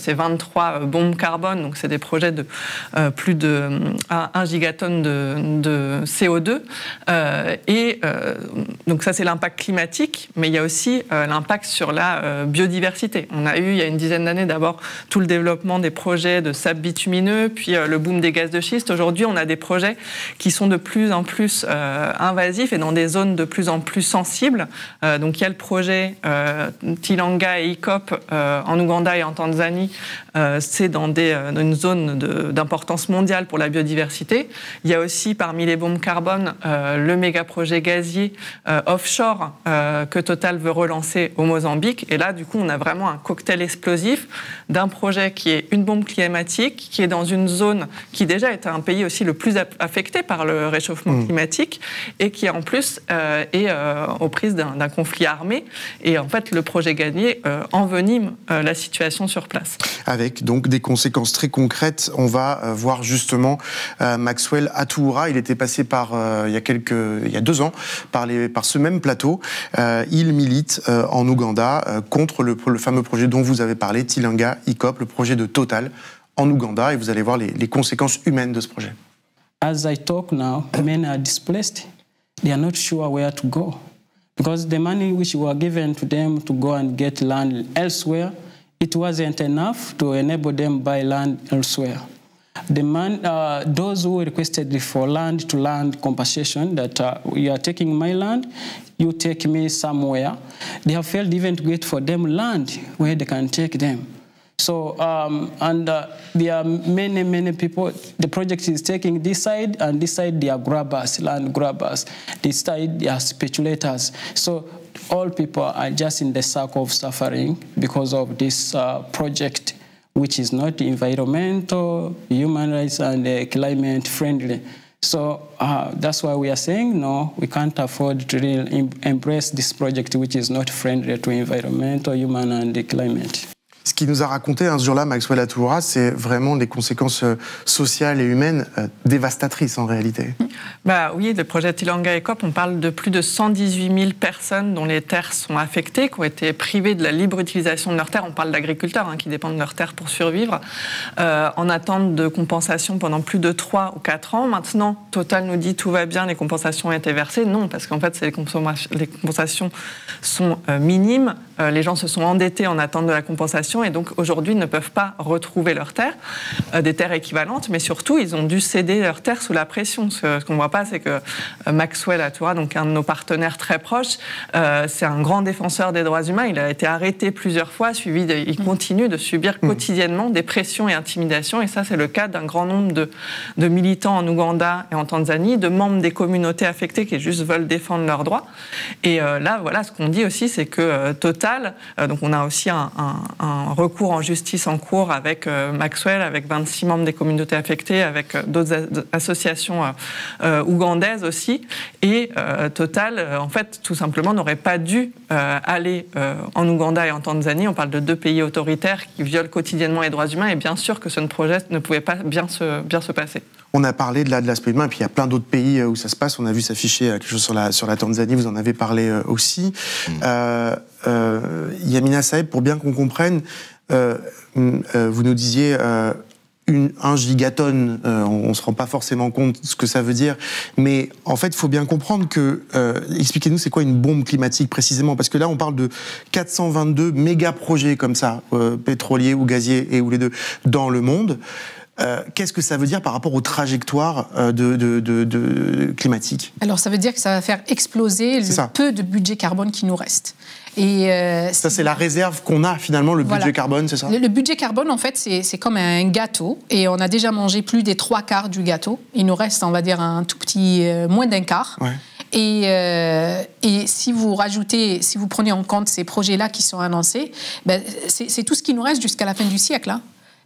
c'est vingt-trois bombes carbone, donc c'est des projets de euh, plus de un gigatonne de, de C O deux. Euh, et euh, donc ça, c'est l'impact climatique, mais il y a aussi euh, l'impact sur la euh, biodiversité. On a eu, il y a une dizaine d'années, d'abord tout le développement des projets de sable bitumineux, puis euh, le boom des gaz de schiste. Aujourd'hui, on a des projets qui sont de plus en plus euh, invasifs et dans des zones de plus en plus sensibles. Euh, donc il y a le projet euh, Tilanga et Ikop euh, en Ouganda et en Tanzanie. Euh, c'est dans, des, euh, dans une zone de, d'importance mondiale pour la biodiversité. Il y a aussi parmi les bombes carbone euh, le méga projet gazier euh, offshore euh, que Total veut relancer au Mozambique. Et là, du coup, on a vraiment un cocktail explosif d'un projet qui est une bombe climatique, qui est dans une zone qui déjà est un pays aussi le plus affecté par le réchauffement mmh. climatique et qui en plus euh, est euh, aux prises d'un, d'un conflit armé. Et en fait, le projet gazier euh, envenime euh, la situation sur place. Avec donc des conséquences très concrètes. On va euh, voir justement euh, Maxwell Atuura. Il était passé par euh, il y a quelques, il y a deux ans par les, par ce même plateau. Euh, il milite euh, en Ouganda euh, contre le, le fameux projet dont vous avez parlé, Tilanga Ikop, le projet de Total en Ouganda. Et vous allez voir les, les conséquences humaines de ce projet. As I talk now, men are displaced. They are not sure where to go because the money which were given to them to go and get land elsewhere, it wasn't enough to enable them buy land elsewhere. The man, uh, those who requested for land-to-land compensation, that uh, you are taking my land, you take me somewhere, they have failed even to get for them land where they can take them. So, um, and uh, there are many, many people, the project is taking this side, and this side they are grabbers, land grabbers. This side they are speculators. So all people are just in the circle of suffering because of this uh, project, which is not environmental, human rights, and uh, climate friendly. So uh, that's why we are saying, no, we can't afford to really em- embrace this project, which is not friendly to environmental, human, and the climate. Ce qu'il nous a raconté un jour-là, Maxwell Atuura, c'est vraiment des conséquences sociales et humaines euh, dévastatrices en réalité. Bah oui, le projet Tilanga Ikop, on parle de plus de cent dix-huit mille personnes dont les terres sont affectées, qui ont été privées de la libre utilisation de leurs terres. On parle d'agriculteurs hein, qui dépendent de leurs terres pour survivre, euh, en attente de compensation pendant plus de trois ou quatre ans. Maintenant, Total nous dit tout va bien, les compensations ont été versées. Non, parce qu'en fait, les compensations sont euh, minimes. Euh, les gens se sont endettés en attente de la compensation et donc aujourd'hui ne peuvent pas retrouver leurs terres, euh, des terres équivalentes, mais surtout ils ont dû céder leurs terres sous la pression. Ce, ce qu'on ne voit pas, c'est que euh, Maxwell Atuura, donc un de nos partenaires très proches, euh, c'est un grand défenseur des droits humains. Il a été arrêté plusieurs fois, suivi de, il continue de subir quotidiennement des pressions et intimidations, et ça c'est le cas d'un grand nombre de, de militants en Ouganda et en Tanzanie, de membres des communautés affectées qui juste veulent défendre leurs droits. Et euh, là, voilà, ce qu'on dit aussi, c'est que euh, Total, euh, donc on a aussi un, un, un Un recours en justice en cours avec euh, Maxwell, avec vingt-six membres des communautés affectées, avec euh, d'autres a- associations euh, euh, ougandaises aussi. Et euh, Total, euh, en fait, tout simplement, n'aurait pas dû euh, aller euh, en Ouganda et en Tanzanie. On parle de deux pays autoritaires qui violent quotidiennement les droits humains. Et bien sûr que ce projet ne pouvait pas bien se, bien se passer. On a parlé de, la, de l'aspect humain, et puis il y a plein d'autres pays où ça se passe. On a vu s'afficher quelque chose sur la, sur la Tanzanie, vous en avez parlé aussi. Mmh. Euh, euh, Yamina Saeb, pour bien qu'on comprenne, euh, euh, vous nous disiez euh, une, un gigatonne, euh, on ne se rend pas forcément compte de ce que ça veut dire, mais en fait, il faut bien comprendre que... Euh, expliquez-nous, c'est quoi une bombe climatique précisément? Parce que là, on parle de quatre cent vingt-deux méga-projets comme ça, euh, pétroliers ou gaziers, et ou les deux, dans le monde. Euh, qu'est-ce que ça veut dire par rapport aux trajectoires euh, de, de, de, de climatiques? Alors, ça veut dire que ça va faire exploser c'est le ça. peu de budget carbone qui nous reste. Et euh, ça, c'est la réserve qu'on a finalement, le voilà. budget carbone, c'est ça? Le, le budget carbone, en fait, c'est, c'est comme un gâteau. Et on a déjà mangé plus des trois quarts du gâteau. Il nous reste, on va dire, un tout petit, euh, moins d'un quart. Ouais. Et, euh, et si vous rajoutez, si vous prenez en compte ces projets-là qui sont annoncés, ben, c'est, c'est tout ce qui nous reste jusqu'à la fin du siècle. Hein.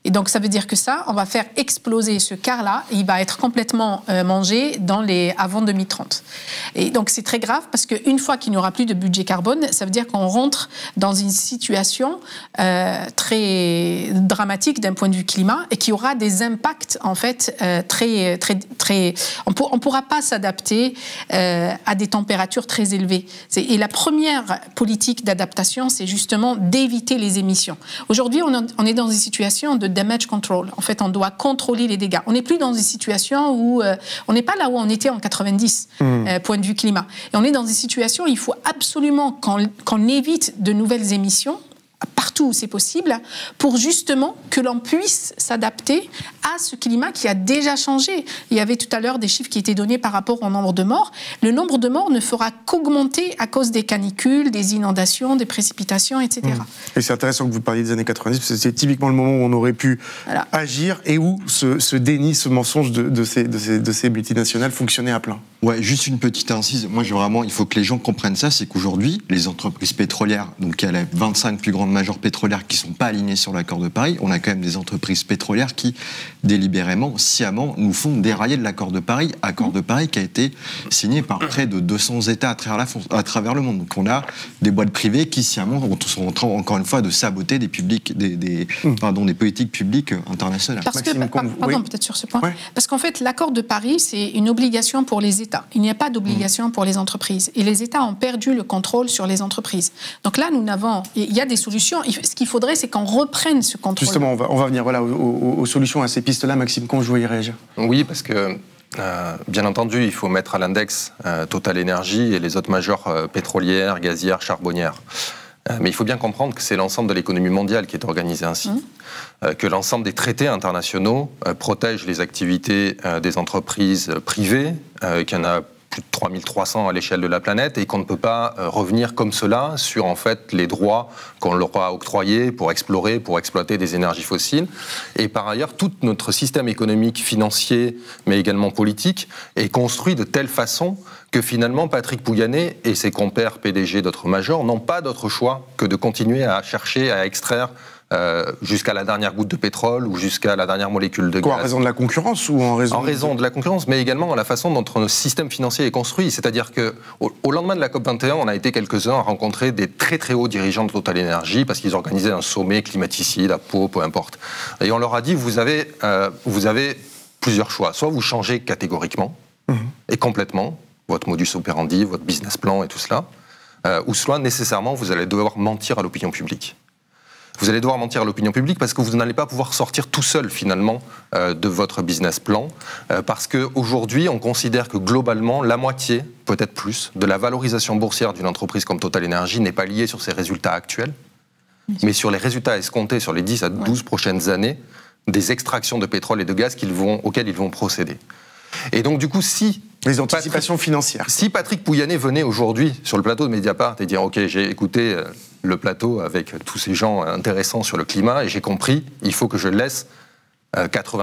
Et donc, ça veut dire que ça, on va faire exploser ce quart-là, et il va être complètement euh, mangé dans les, avant deux mille trente. Et donc, c'est très grave, parce qu'une fois qu'il n'y aura plus de budget carbone, ça veut dire qu'on rentre dans une situation euh, très dramatique d'un point de vue climat, et qui aura des impacts, en fait, euh, très... très, très on ne pourra pas s'adapter euh, à des températures très élevées. Et la première politique d'adaptation, c'est justement d'éviter les émissions. Aujourd'hui, on, on est dans une situation de damage control. En fait, on doit contrôler les dégâts. On n'est plus dans une situation où... Euh, on n'est pas là où on était en quatre-vingt-dix, mmh. euh, point de vue climat. Et on est dans une situation où il faut absolument qu'on, qu'on évite de nouvelles émissions, partout où c'est possible, pour justement que l'on puisse s'adapter à ce climat qui a déjà changé. Il y avait tout à l'heure des chiffres qui étaient donnés par rapport au nombre de morts. Le nombre de morts ne fera qu'augmenter à cause des canicules, des inondations, des précipitations, et cetera. Mmh. Et c'est intéressant que vous parliez des années quatre-vingt-dix, parce que c'est typiquement le moment où on aurait pu voilà. agir et où ce, ce déni, ce mensonge de, de, ces, de, ces, de ces multinationales fonctionnait à plein. Ouais, juste une petite incise. Moi, je, vraiment, il faut que les gens comprennent ça, c'est qu'aujourd'hui, les entreprises pétrolières, donc il y a les vingt-cinq plus grandes majors pétrolières qui ne sont pas alignées sur l'accord de Paris, on a quand même des entreprises pétrolières qui, délibérément, sciemment, nous font dérailler de l'accord de Paris, accord de Paris qui a été signé par près de deux cents États à travers, la, à travers le monde. Donc on a des boîtes privées qui, sciemment, sont en train, encore une fois, de saboter des, publics, des, des, mmh. pardon, des politiques publiques internationales. Parce que, Maxime, pardon, oui. peut-être sur ce point, ouais. parce qu'en fait, l'accord de Paris, c'est une obligation pour les États. Il n'y a pas d'obligation mmh. pour les entreprises. Et les États ont perdu le contrôle sur les entreprises. Donc là, nous n'avons... Il y a des solutions. Ce qu'il faudrait, c'est qu'on reprenne ce contrôle. Justement, on va, on va venir voilà, aux, aux, aux solutions à ces pistes-là. Maxime Combe, je voulais y réagir. Oui, parce que, euh, bien entendu, il faut mettre à l'index euh, Total Énergie et les autres majors euh, pétrolières, gazières, charbonnières. Euh, mais il faut bien comprendre que c'est l'ensemble de l'économie mondiale qui est organisée ainsi. Mmh. Euh, que l'ensemble des traités internationaux euh, protègent les activités euh, des entreprises privées, euh, qu'il y en a plus de trois mille trois cents à l'échelle de la planète, et qu'on ne peut pas euh, revenir comme cela sur en fait les droits qu'on leur a octroyés pour explorer, pour exploiter des énergies fossiles. Et par ailleurs, tout notre système économique, financier, mais également politique, est construit de telle façon que finalement Patrick Pouyanné et ses compères P D G d'autres majors n'ont pas d'autre choix que de continuer à chercher à extraire Euh, jusqu'à la dernière goutte de pétrole ou jusqu'à la dernière molécule de Quoi, gaz. En raison de la concurrence ou en raison En raison de la concurrence, mais également la façon dont notre système financier est construit. C'est-à-dire qu'au au lendemain de la COP vingt et un, on a été quelques-uns à rencontrer des très très hauts dirigeants de Total Énergie parce qu'ils organisaient un sommet climaticide à Pau, peu importe. Et on leur a dit, vous avez, euh, vous avez plusieurs choix. Soit vous changez catégoriquement mmh. et complètement votre modus operandi, votre business plan et tout cela, euh, ou soit nécessairement vous allez devoir mentir à l'opinion publique. Vous allez devoir mentir à l'opinion publique parce que vous n'allez pas pouvoir sortir tout seul finalement euh, de votre business plan euh, parce qu'aujourd'hui on considère que globalement la moitié, peut-être plus, de la valorisation boursière d'une entreprise comme Total Énergie n'est pas liée sur ses résultats actuels, mais sur les résultats escomptés sur les dix à douze ouais. prochaines années des extractions de pétrole et de gaz qu'ils vont, auxquelles ils vont procéder. Et donc du coup, si... Les anticipations Patrick, financières. Si Patrick Pouyanné venait aujourd'hui sur le plateau de Mediapart et dire « Ok, j'ai écouté le plateau avec tous ces gens intéressants sur le climat et j'ai compris, il faut que je laisse quatre-vingts... »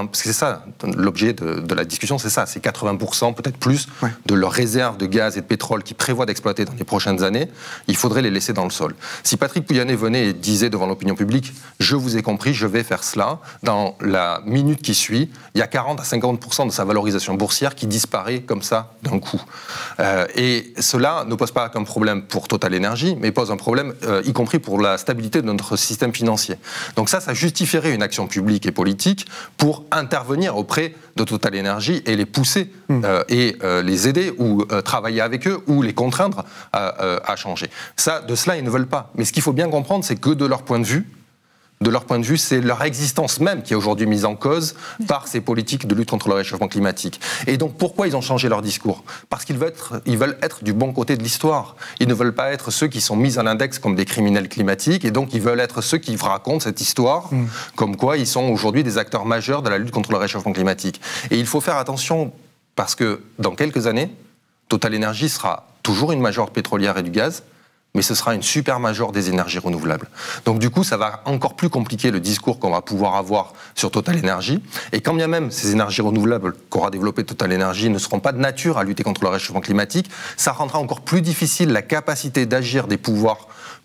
Parce que c'est ça, l'objet de, de la discussion, c'est ça, c'est quatre-vingts pour cent, peut-être plus, ouais. de leurs réserves de gaz et de pétrole qu'ils prévoient d'exploiter dans les prochaines années, il faudrait les laisser dans le sol. Si Patrick Pouyanné venait et disait devant l'opinion publique « Je vous ai compris, je vais faire cela », dans la minute qui suit, il y a quarante à cinquante pour cent de sa valorisation boursière qui disparaît comme ça d'un coup. Euh, et cela ne pose pas qu'un problème pour Total Énergie, mais pose un problème euh, y compris pour la stabilité de notre système financier. Donc ça, ça justifierait une action publique et politique pour intervenir auprès de Total Énergie et les pousser mmh. euh, et euh, les aider ou euh, travailler avec eux ou les contraindre à, euh, à changer. Ça, de cela, ils ne veulent pas. Mais ce qu'il faut bien comprendre, c'est que de leur point de vue, de leur point de vue, c'est leur existence même qui est aujourd'hui mise en cause par ces politiques de lutte contre le réchauffement climatique. Et donc, pourquoi ils ont changé leur discours ? Parce qu'ils veulent être, ils veulent être du bon côté de l'histoire. Ils ne veulent pas être ceux qui sont mis à l'index comme des criminels climatiques, et donc ils veulent être ceux qui racontent cette histoire, mmh. comme quoi ils sont aujourd'hui des acteurs majeurs de la lutte contre le réchauffement climatique. Et il faut faire attention, parce que dans quelques années, Total Énergie sera toujours une major pétrolière et du gaz, mais ce sera une super major des énergies renouvelables. Donc du coup, ça va encore plus compliquer le discours qu'on va pouvoir avoir sur Total Énergie. Et quand bien même ces énergies renouvelables qu'aura développées Total Énergie ne seront pas de nature à lutter contre le réchauffement climatique, ça rendra encore plus difficile la capacité d'agir des pouvoirs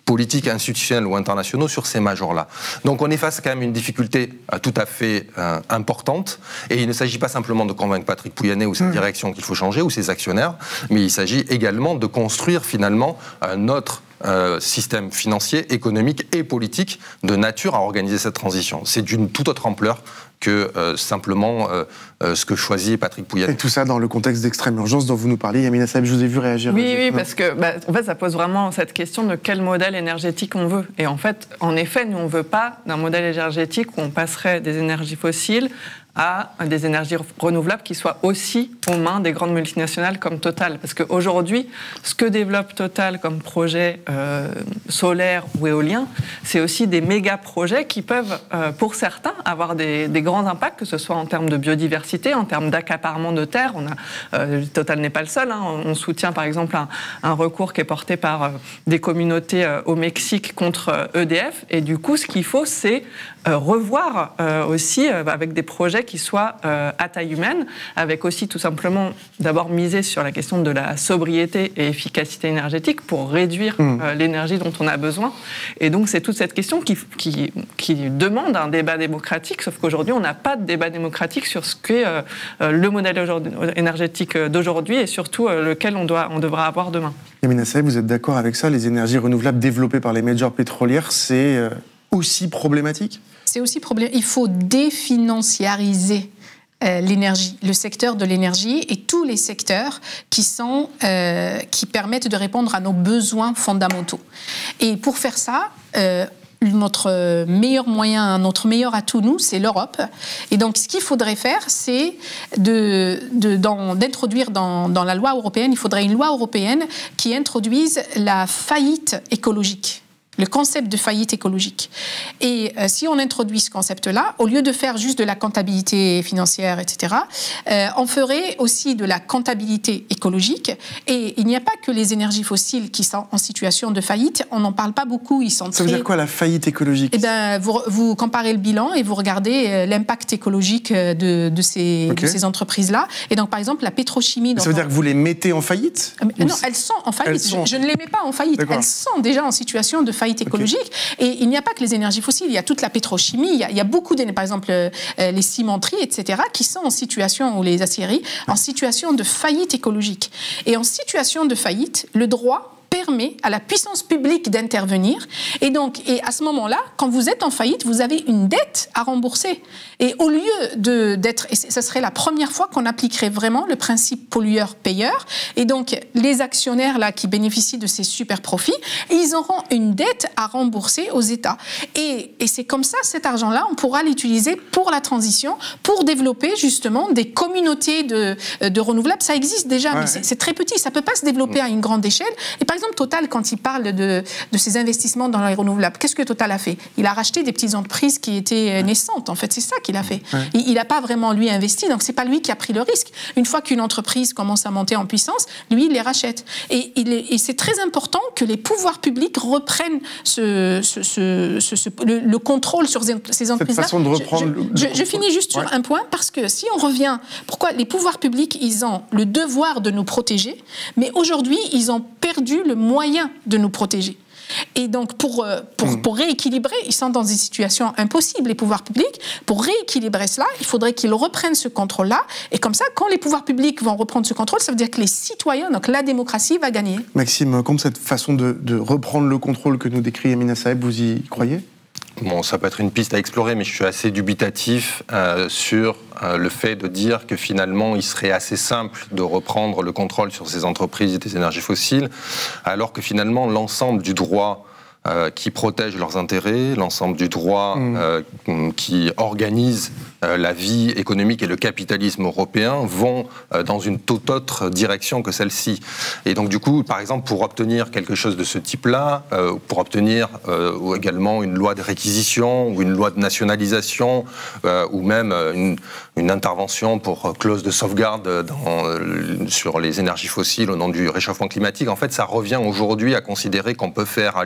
politiques, institutionnels ou internationaux sur ces majors-là. Donc on est face à quand même une difficulté euh, tout à fait euh, importante, et il ne s'agit pas simplement de convaincre Patrick Pouyanné ou sa mmh. direction qu'il faut changer, ou ses actionnaires, mais il s'agit également de construire finalement un autre Euh, système financier, économique et politique de nature à organiser cette transition. C'est d'une toute autre ampleur que euh, simplement euh, euh, ce que choisit Patrick Pouyanné. Et tout ça dans le contexte d'extrême urgence dont vous nous parliez. Yamina Saeb, je vous ai vu réagir. Oui, oui, parce que bah, en fait, ça pose vraiment cette question de quel modèle énergétique on veut. Et en fait, en effet, nous, on ne veut pas d'un modèle énergétique où on passerait des énergies fossiles à des énergies renouvelables qui soient aussi aux mains des grandes multinationales comme Total. Parce qu'aujourd'hui, ce que développe Total comme projet euh, solaire ou éolien, c'est aussi des méga-projets qui peuvent, euh, pour certains, avoir des, des grands impacts, que ce soit en termes de biodiversité, en termes d'accaparement de terres. On a, euh, Total n'est pas le seul. Hein. On soutient par exemple un, un recours qui est porté par euh, des communautés euh, au Mexique contre euh, E D F. Et du coup, ce qu'il faut, c'est euh, revoir euh, aussi euh, avec des projets qui soient euh, à taille humaine, avec aussi tout simplement d'abord miser sur la question de la sobriété et efficacité énergétique pour réduire mmh. euh, l'énergie dont on a besoin. Et donc c'est toute cette question qui, qui, qui demande un débat démocratique, sauf qu'aujourd'hui on n'a pas de débat démocratique sur ce qu'est euh, le modèle énergétique d'aujourd'hui et surtout euh, lequel on, doit, on devra avoir demain. Yamina Saeb, vous êtes d'accord avec ça? Les énergies renouvelables développées par les majors pétrolières, c'est euh, aussi problématique? C'est aussi problématique. Il faut définanciariser euh, l'énergie, le secteur de l'énergie et tous les secteurs qui, sont, euh, qui permettent de répondre à nos besoins fondamentaux. Et pour faire ça, euh, notre meilleur moyen, notre meilleur atout, nous, c'est l'Europe. Et donc, ce qu'il faudrait faire, c'est de, de, dans, d'introduire dans, dans la loi européenne, il faudrait une loi européenne qui introduise la faillite écologique. Le concept de faillite écologique. Et euh, si on introduit ce concept-là, au lieu de faire juste de la comptabilité financière, et cetera, euh, on ferait aussi de la comptabilité écologique. Et il n'y a pas que les énergies fossiles qui sont en situation de faillite. On n'en parle pas beaucoup. Ils sont Ça veut très... dire quoi, la faillite écologique? Eh ben, vous, vous comparez le bilan et vous regardez l'impact écologique de, de, ces, okay. de ces entreprises-là. Et donc, par exemple, la pétrochimie... Ça veut dire on... que vous les mettez en faillite? euh, Non, elles sont en faillite. Sont... Je, je ne les mets pas en faillite. Elles sont déjà en situation de faillite écologique. Okay. Et il n'y a pas que les énergies fossiles, il y a toute la pétrochimie, il y a, il y a beaucoup d'énergies, par exemple euh, les cimenteries, et cetera, qui sont en situation, ou les aciéries, en situation de faillite écologique. Et en situation de faillite, le droit permet à la puissance publique d'intervenir. Et donc, et à ce moment-là, quand vous êtes en faillite, vous avez une dette à rembourser. Et au lieu de, d'être... Et ce serait la première fois qu'on appliquerait vraiment le principe pollueur-payeur. Et donc, les actionnaires là, qui bénéficient de ces super profits, ils auront une dette à rembourser aux États. Et, et c'est comme ça, cet argent-là, on pourra l'utiliser pour la transition, pour développer justement des communautés de, de renouvelables. Ça existe déjà, ouais. mais c'est, c'est très petit. Ça ne peut pas se développer à une grande échelle. Et par exemple, Total, quand il parle de, de ses investissements dans les renouvelables, qu'est-ce que Total a fait? Il a racheté des petites entreprises qui étaient naissantes. En fait, c'est ça qu'il a fait. Ouais. Il n'a pas vraiment, lui, investi, donc c'est pas lui qui a pris le risque. Une fois qu'une entreprise commence à monter en puissance, lui, il les rachète. Et, il est, et c'est très important que les pouvoirs publics reprennent ce, ce, ce, ce, ce, le, le contrôle sur ces entreprises-là. Cette façon de reprendre... Je, je, je, je finis juste ouais. sur un point, parce que si on revient... Pourquoi les pouvoirs publics, ils ont le devoir de nous protéger, mais aujourd'hui, ils ont perdu le moyen de nous protéger. Et donc, pour, pour, mmh. pour rééquilibrer, ils sont dans des situations impossibles, les pouvoirs publics. Pour rééquilibrer cela, il faudrait qu'ils reprennent ce contrôle-là. Et comme ça, quand les pouvoirs publics vont reprendre ce contrôle, ça veut dire que les citoyens, donc la démocratie, va gagner. Maxime, comme cette façon de, de reprendre le contrôle que nous décrit Yamina Saeb, vous y croyez ? Bon, ça peut être une piste à explorer, mais je suis assez dubitatif euh, sur euh, le fait de dire que finalement, il serait assez simple de reprendre le contrôle sur ces entreprises et des énergies fossiles, alors que finalement, l'ensemble du droit euh, qui protège leurs intérêts, l'ensemble du droit mmh. euh, qui organise euh, la vie économique et le capitalisme européen vont euh, dans une toute autre direction que celle-ci. Et donc du coup, par exemple, pour obtenir quelque chose de ce type-là, euh, pour obtenir euh, ou également une loi de réquisition ou une loi de nationalisation euh, ou même une, une intervention pour clause de sauvegarde dans, euh, sur les énergies fossiles au nom du réchauffement climatique, en fait, ça revient aujourd'hui à considérer qu'on peut faire alliance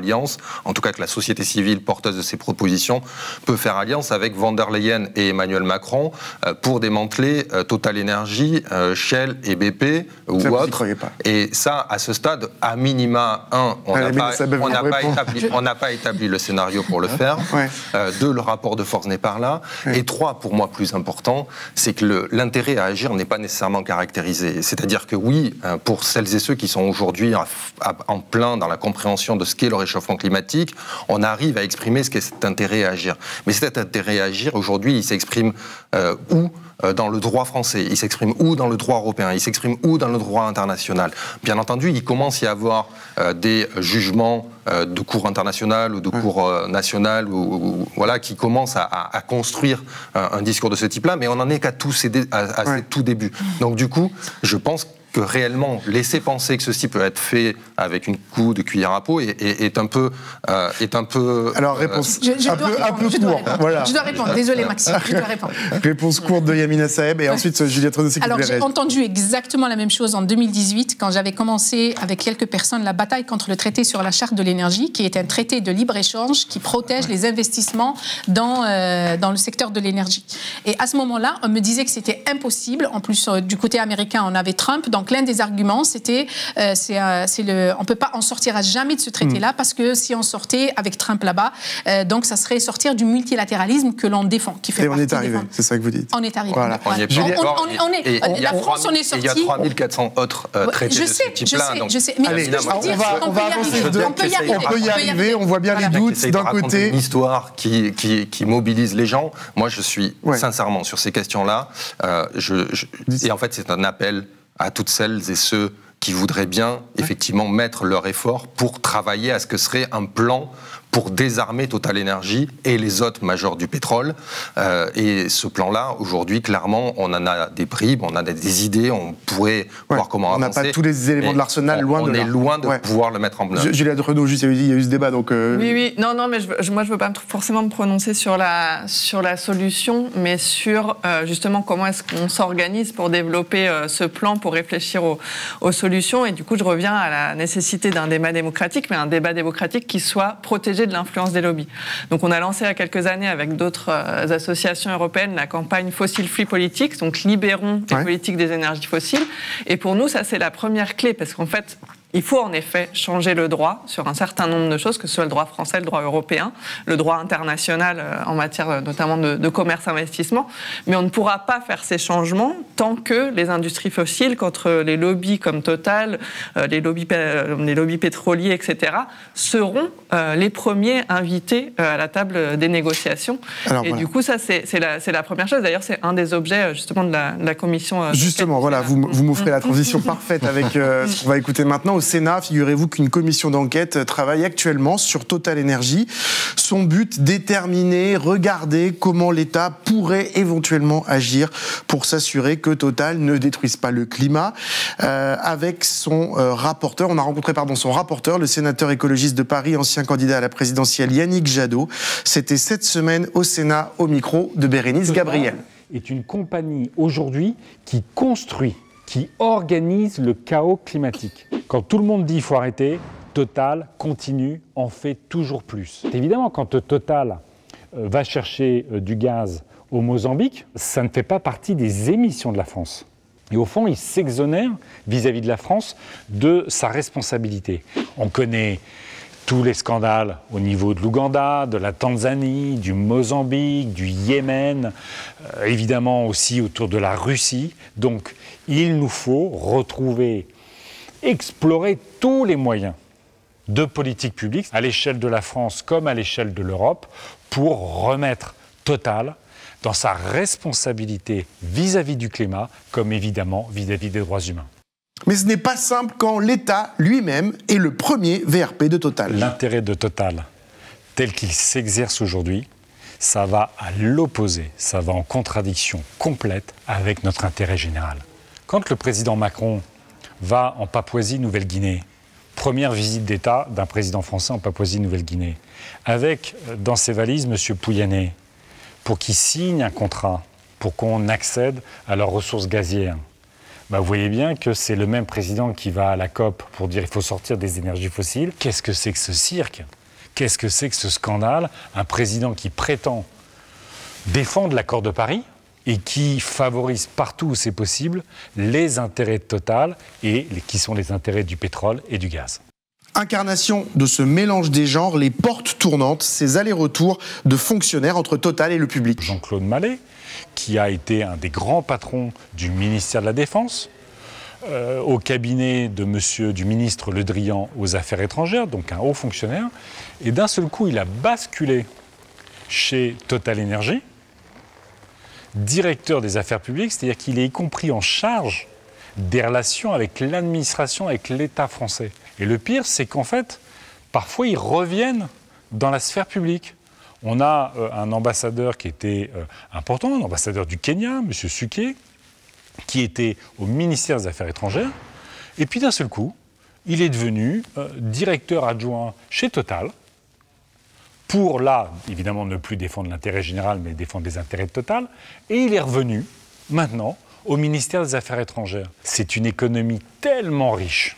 en tout cas que la société civile porteuse de ces propositions peut faire alliance avec von der Leyen et Emmanuel Macron euh, pour démanteler euh, Total Energy, euh, Shell et B P ou ça, autres. Et ça, à ce stade, à minima, un, on n'a pas, pas, établi, pas établi le scénario pour le faire. Ouais. Euh, deux, le rapport de force n'est pas là. Ouais. Et trois, pour moi, plus important, c'est que l'intérêt à agir n'est pas nécessairement caractérisé. C'est-à-dire que oui, pour celles et ceux qui sont aujourd'hui en plein dans la compréhension de ce qu'est le réchauffement climatique, on arrive à exprimer ce qu'est cet intérêt à agir. Mais cet intérêt à agir, aujourd'hui, il s'exprime euh, où ? Dans le droit français, il s'exprime où dans le droit européen, il s'exprime où dans le droit international. Bien entendu, il commence à y avoir euh, des jugements euh, de cour internationale ou de cour euh, nationale ou, ou, voilà, qui commencent à, à, à construire euh, un discours de ce type-là, mais on n'en est qu'à tout, à, à ouais. tout début. Donc du coup, je pense que réellement laisser penser que ceci peut être fait avec une coup de cuillère à peau est, est, est un peu euh, est un peu alors réponse euh, je, je un, peu, répondre, un peu je court voilà. Je dois répondre, désolé Maxime, je dois répondre. Réponse courte de Yamina Saeb et ouais. ensuite Juliette Renaud-Séquille. Alors j'ai entendu exactement la même chose en deux mille dix-huit quand j'avais commencé avec quelques personnes la bataille contre le traité sur la charte de l'énergie qui est un traité de libre-échange qui protège ouais. les investissements dans, euh, dans le secteur de l'énergie. Et à ce moment-là, on me disait que c'était impossible. En plus, euh, du côté américain, on avait Trump, donc l'un des arguments c'était, euh, c'est, euh, c'est le, on ne peut pas en sortir à jamais de ce traité-là, mmh. parce que si on sortait avec Trump là-bas, euh, donc ça serait sortir du multilatéralisme que l'on défend. Qui fait et on est arrivé, c'est ça que vous dites. On est arrivé. Voilà. On, on, on, on est, et, et la France, on est sorti. Il y a trois mille quatre cents autres euh, traités je de sais, ce type-là. Je sais, donc, je sais. Mais allez, ce que je veux on dire, va, on, on va avancer. On peut y arriver. On peut y arriver. On voit bien les doutes d'un côté. Une histoire qui, qui, qui mobilise les gens. Moi, je suis ouais. sincèrement sur ces questions-là. Euh, je, je, et en fait, c'est un appel à toutes celles et ceux qui voudraient bien, effectivement, mettre leur effort pour travailler à ce que serait un plan pour désarmer Total Energy et les autres majors du pétrole. Euh, et ce plan-là, aujourd'hui, clairement, on en a des bribes, on en a des idées, on pourrait ouais, voir comment on avancer. On n'a pas tous les éléments de l'arsenal, loin on de là. On est loin de ouais. pouvoir le mettre en place. Juliette Renaud, juste, il y a eu ce débat, donc... Euh... Oui, oui, non, non, mais je, je, moi, je ne veux pas forcément me prononcer sur la, sur la solution, mais sur, euh, justement, comment est-ce qu'on s'organise pour développer euh, ce plan, pour réfléchir aux, aux solutions. Et du coup, je reviens à la nécessité d'un débat démocratique, mais un débat démocratique qui soit protégé de l'influence des lobbies. Donc on a lancé il y a quelques années avec d'autres euh, associations européennes la campagne Fossil Free Politics, donc libérons les ouais. politiques des énergies fossiles. Et pour nous, ça c'est la première clé, parce qu'en fait, il faut en effet changer le droit sur un certain nombre de choses, que ce soit le droit français, le droit européen, le droit international en matière notamment de, de commerce-investissement. Mais on ne pourra pas faire ces changements tant que les industries fossiles, contre les lobbies comme Total, les lobbies, les lobbies pétroliers, et cetera, seront les premiers invités à la table des négociations. Alors, et voilà. du coup, ça, c'est, c'est, la, c'est la première chose. D'ailleurs, c'est un des objets justement de la, de la commission. Justement, voilà, vous, vous m'offrez la transition parfaite avec euh, ce qu'on va écouter maintenant. Au Sénat, figurez-vous qu'une commission d'enquête travaille actuellement sur Total Energy. Son but, déterminer, regarder comment l'État pourrait éventuellement agir pour s'assurer que Total ne détruise pas le climat. Euh, avec son euh, rapporteur, on a rencontré pardon, son rapporteur, le sénateur écologiste de Paris, ancien candidat à la présidentielle Yannick Jadot. C'était cette semaine au Sénat, au micro de Bérénice Gabriel. Est une compagnie aujourd'hui qui construit, qui organise le chaos climatique. Quand tout le monde dit qu'il faut arrêter, Total continue, en fait toujours plus. Évidemment, quand Total va chercher du gaz au Mozambique, ça ne fait pas partie des émissions de la France. Et au fond, il s'exonère vis-à-vis de la France de sa responsabilité. On connaît tous les scandales au niveau de l'Ouganda, de la Tanzanie, du Mozambique, du Yémen, euh, évidemment aussi autour de la Russie. Donc, il nous faut retrouver, explorer tous les moyens de politique publique à l'échelle de la France comme à l'échelle de l'Europe pour remettre Total dans sa responsabilité vis-à-vis du climat comme évidemment vis-à-vis des droits humains. Mais ce n'est pas simple quand l'État lui-même est le premier V R P de Total. L'intérêt de Total, tel qu'il s'exerce aujourd'hui, ça va à l'opposé, ça va en contradiction complète avec notre intérêt général. Quand le président Macron va en Papouasie-Nouvelle-Guinée, première visite d'État d'un président français en Papouasie-Nouvelle-Guinée, avec dans ses valises M. Pouyanné, pour qu'il signe un contrat, pour qu'on accède à leurs ressources gazières, bah vous voyez bien que c'est le même président qui va à la COP pour dire qu'il faut sortir des énergies fossiles. Qu'est-ce que c'est que ce cirque ? Qu'est-ce que c'est que ce scandale? Un président qui prétend défendre l'accord de Paris et qui favorise partout où c'est possible les intérêts de Total et les, qui sont les intérêts du pétrole et du gaz. Incarnation de ce mélange des genres, les portes tournantes, ces allers-retours de fonctionnaires entre Total et le public. Jean-Claude Mallet, qui a été un des grands patrons du ministère de la Défense, euh, au cabinet de monsieur, du ministre Le Drian aux Affaires étrangères, donc un haut fonctionnaire, et d'un seul coup, il a basculé chez Total Énergie, directeur des affaires publiques, c'est-à-dire qu'il est y compris en charge des relations avec l'administration, avec l'État français. Et le pire, c'est qu'en fait, parfois, ils reviennent dans la sphère publique. On a euh, un ambassadeur qui était euh, important, un ambassadeur du Kenya, M. Suké, qui était au ministère des Affaires étrangères. Et puis d'un seul coup, il est devenu euh, directeur adjoint chez Total, pour là, évidemment, ne plus défendre l'intérêt général, mais défendre les intérêts de Total. Et il est revenu, maintenant, au ministère des Affaires étrangères. C'est une économie tellement riche,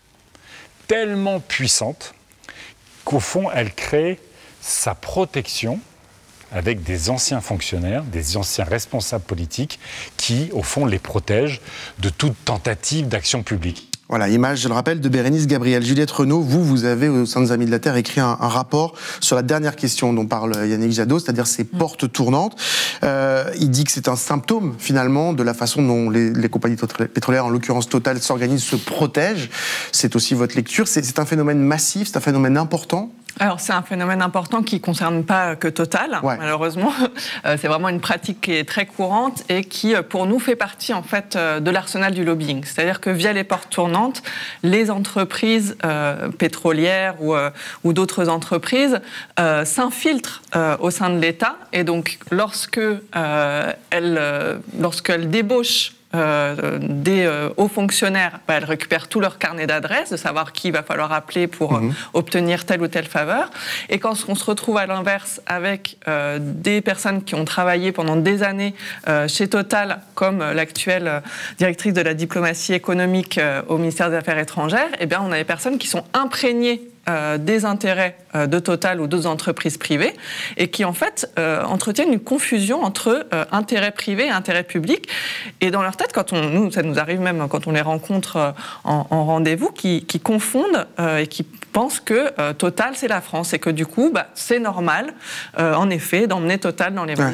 tellement puissante, qu'au fond, elle crée sa protection avec des anciens fonctionnaires, des anciens responsables politiques qui, au fond, les protègent de toute tentative d'action publique. Voilà, image, je le rappelle, de Bérénice Gabriel. Juliette Renaud, vous, vous avez, au sein des Amis de la Terre, écrit un, un rapport sur la dernière question dont parle Yannick Jadot, c'est-à-dire ces portes tournantes. Euh, il dit que c'est un symptôme, finalement, de la façon dont les, les compagnies pétrolières, en l'occurrence Total, s'organisent, se protègent. C'est aussi votre lecture. C'est un phénomène massif, c'est un phénomène important? Alors c'est un phénomène important qui ne concerne pas que Total, ouais. malheureusement. Euh, c'est vraiment une pratique qui est très courante et qui, pour nous, fait partie en fait de l'arsenal du lobbying. C'est-à-dire que via les portes tournantes, les entreprises euh, pétrolières ou, euh, ou d'autres entreprises euh, s'infiltrent euh, au sein de l'État. Et donc, lorsque euh, elles, euh, lorsqu'elles débauchent Euh, des euh, hauts fonctionnaires, bah, elles récupèrent tout leur carnet d'adresses, de savoir qui il va falloir appeler pour mmh. euh, obtenir telle ou telle faveur. Et quand on se retrouve à l'inverse avec euh, des personnes qui ont travaillé pendant des années euh, chez Total, comme euh, l'actuelle euh, directrice de la diplomatie économique euh, au ministère des Affaires étrangères, eh bien, on a des personnes qui sont imprégnées Euh, des intérêts euh, de Total ou d'autres entreprises privées et qui en fait euh, entretiennent une confusion entre euh, intérêt privé et intérêt public. Et dans leur tête, quand on, nous, ça nous arrive même quand on les rencontre euh, en, en rendez-vous, qui, qui confondent euh, et qui pensent que euh, Total c'est la France et que du coup bah, c'est normal euh, en effet d'emmener Total dans les ouais.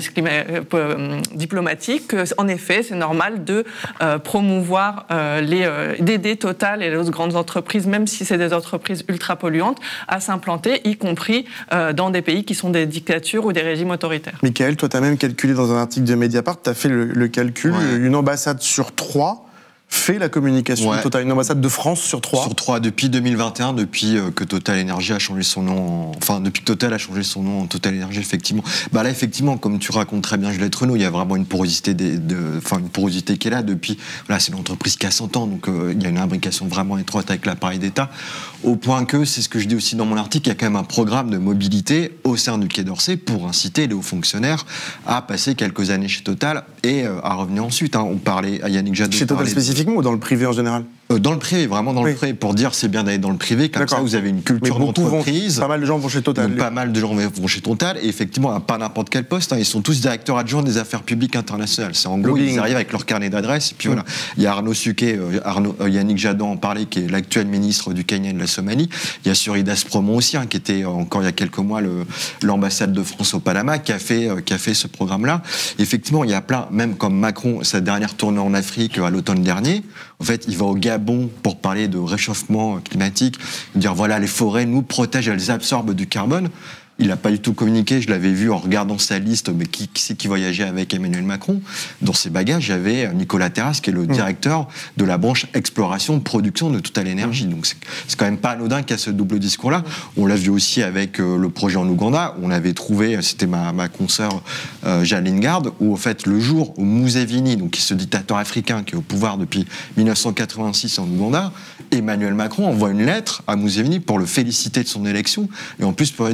euh, diplomatiques, que, en effet c'est normal de euh, promouvoir euh, les euh, d'aider Total et les autres grandes entreprises, même si c'est des entreprises ultra polluantes, à s'implanter, y compris euh, dans des pays qui sont des dictatures ou des régimes autoritaires. Michael, toi, tu as même calculé dans un article de Mediapart, tu as fait le, le calcul, ouais. une ambassade sur trois fait la communication ouais. Total, une ambassade de France sur trois. Sur trois, depuis deux mille vingt et un, depuis que Total Énergie a changé son nom, en... enfin depuis que Total a changé son nom en Total Énergie, effectivement. Bah là, effectivement, comme tu racontes très bien, Juliette Renaud, il y a vraiment une porosité, des, de, enfin une porosité qui est là depuis. Voilà, c'est une entreprise qui a cent ans, donc euh, il y a une imbrication vraiment étroite avec l'appareil d'État, au point que, c'est ce que je dis aussi dans mon article, il y a quand même un programme de mobilité au sein du Quai d'Orsay pour inciter les hauts fonctionnaires à passer quelques années chez Total et euh, à revenir ensuite. Hein. On parlait à Yannick Jadot. Chez Total spécifiquement ou dans le privé en général? euh, Dans le privé, vraiment dans oui. le privé, pour dire c'est bien d'aller dans le privé, comme ça vous avez une culture d'entreprise. Pas mal de gens vont chez Total. Donc, pas mal de gens vont chez Total, et effectivement, à pas n'importe quel poste, hein, ils sont tous directeurs adjoints des affaires publiques internationales. C'est en gros, Lobbying. Ils arrivent avec leur carnet d'adresses, et puis mmh. voilà. Il y a Arnaud Suké, euh, Arnaud, euh, Yannick Jadot en parlait, qui est l'actuel ministre du Kenya et de la Somalie. Il y a Suridas Promon aussi, hein, qui était euh, encore il y a quelques mois l'ambassade de France au Panama, qui a fait, euh, qui a fait ce programme-là. Effectivement, il y a plein, même comme Macron, sa dernière tournée en Afrique euh, à l'automne dernier, en fait, il va au Gabon pour parler de réchauffement climatique, dire voilà, les forêts nous protègent, elles absorbent du carbone. Il n'a pas du tout communiqué, je l'avais vu en regardant sa liste, mais qui, qui c'est qui voyageait avec Emmanuel Macron? Dans ses bagages, il y avait Nicolas Terrasse, qui est le mmh. directeur de la branche exploration, production de Total Énergie. Donc c'est, c'est quand même pas anodin qu'il y a ce double discours-là. Mmh. On l'a vu aussi avec euh, le projet en Ouganda, où on avait trouvé, c'était ma, ma consoeur euh, Jaline Garde, où en fait le jour où Museveni, donc ce dictateur africain qui est au pouvoir depuis mille neuf cent quatre-vingt-six en Ouganda, Emmanuel Macron envoie une lettre à Museveni pour le féliciter de son élection, et en plus pour lui dire, bon,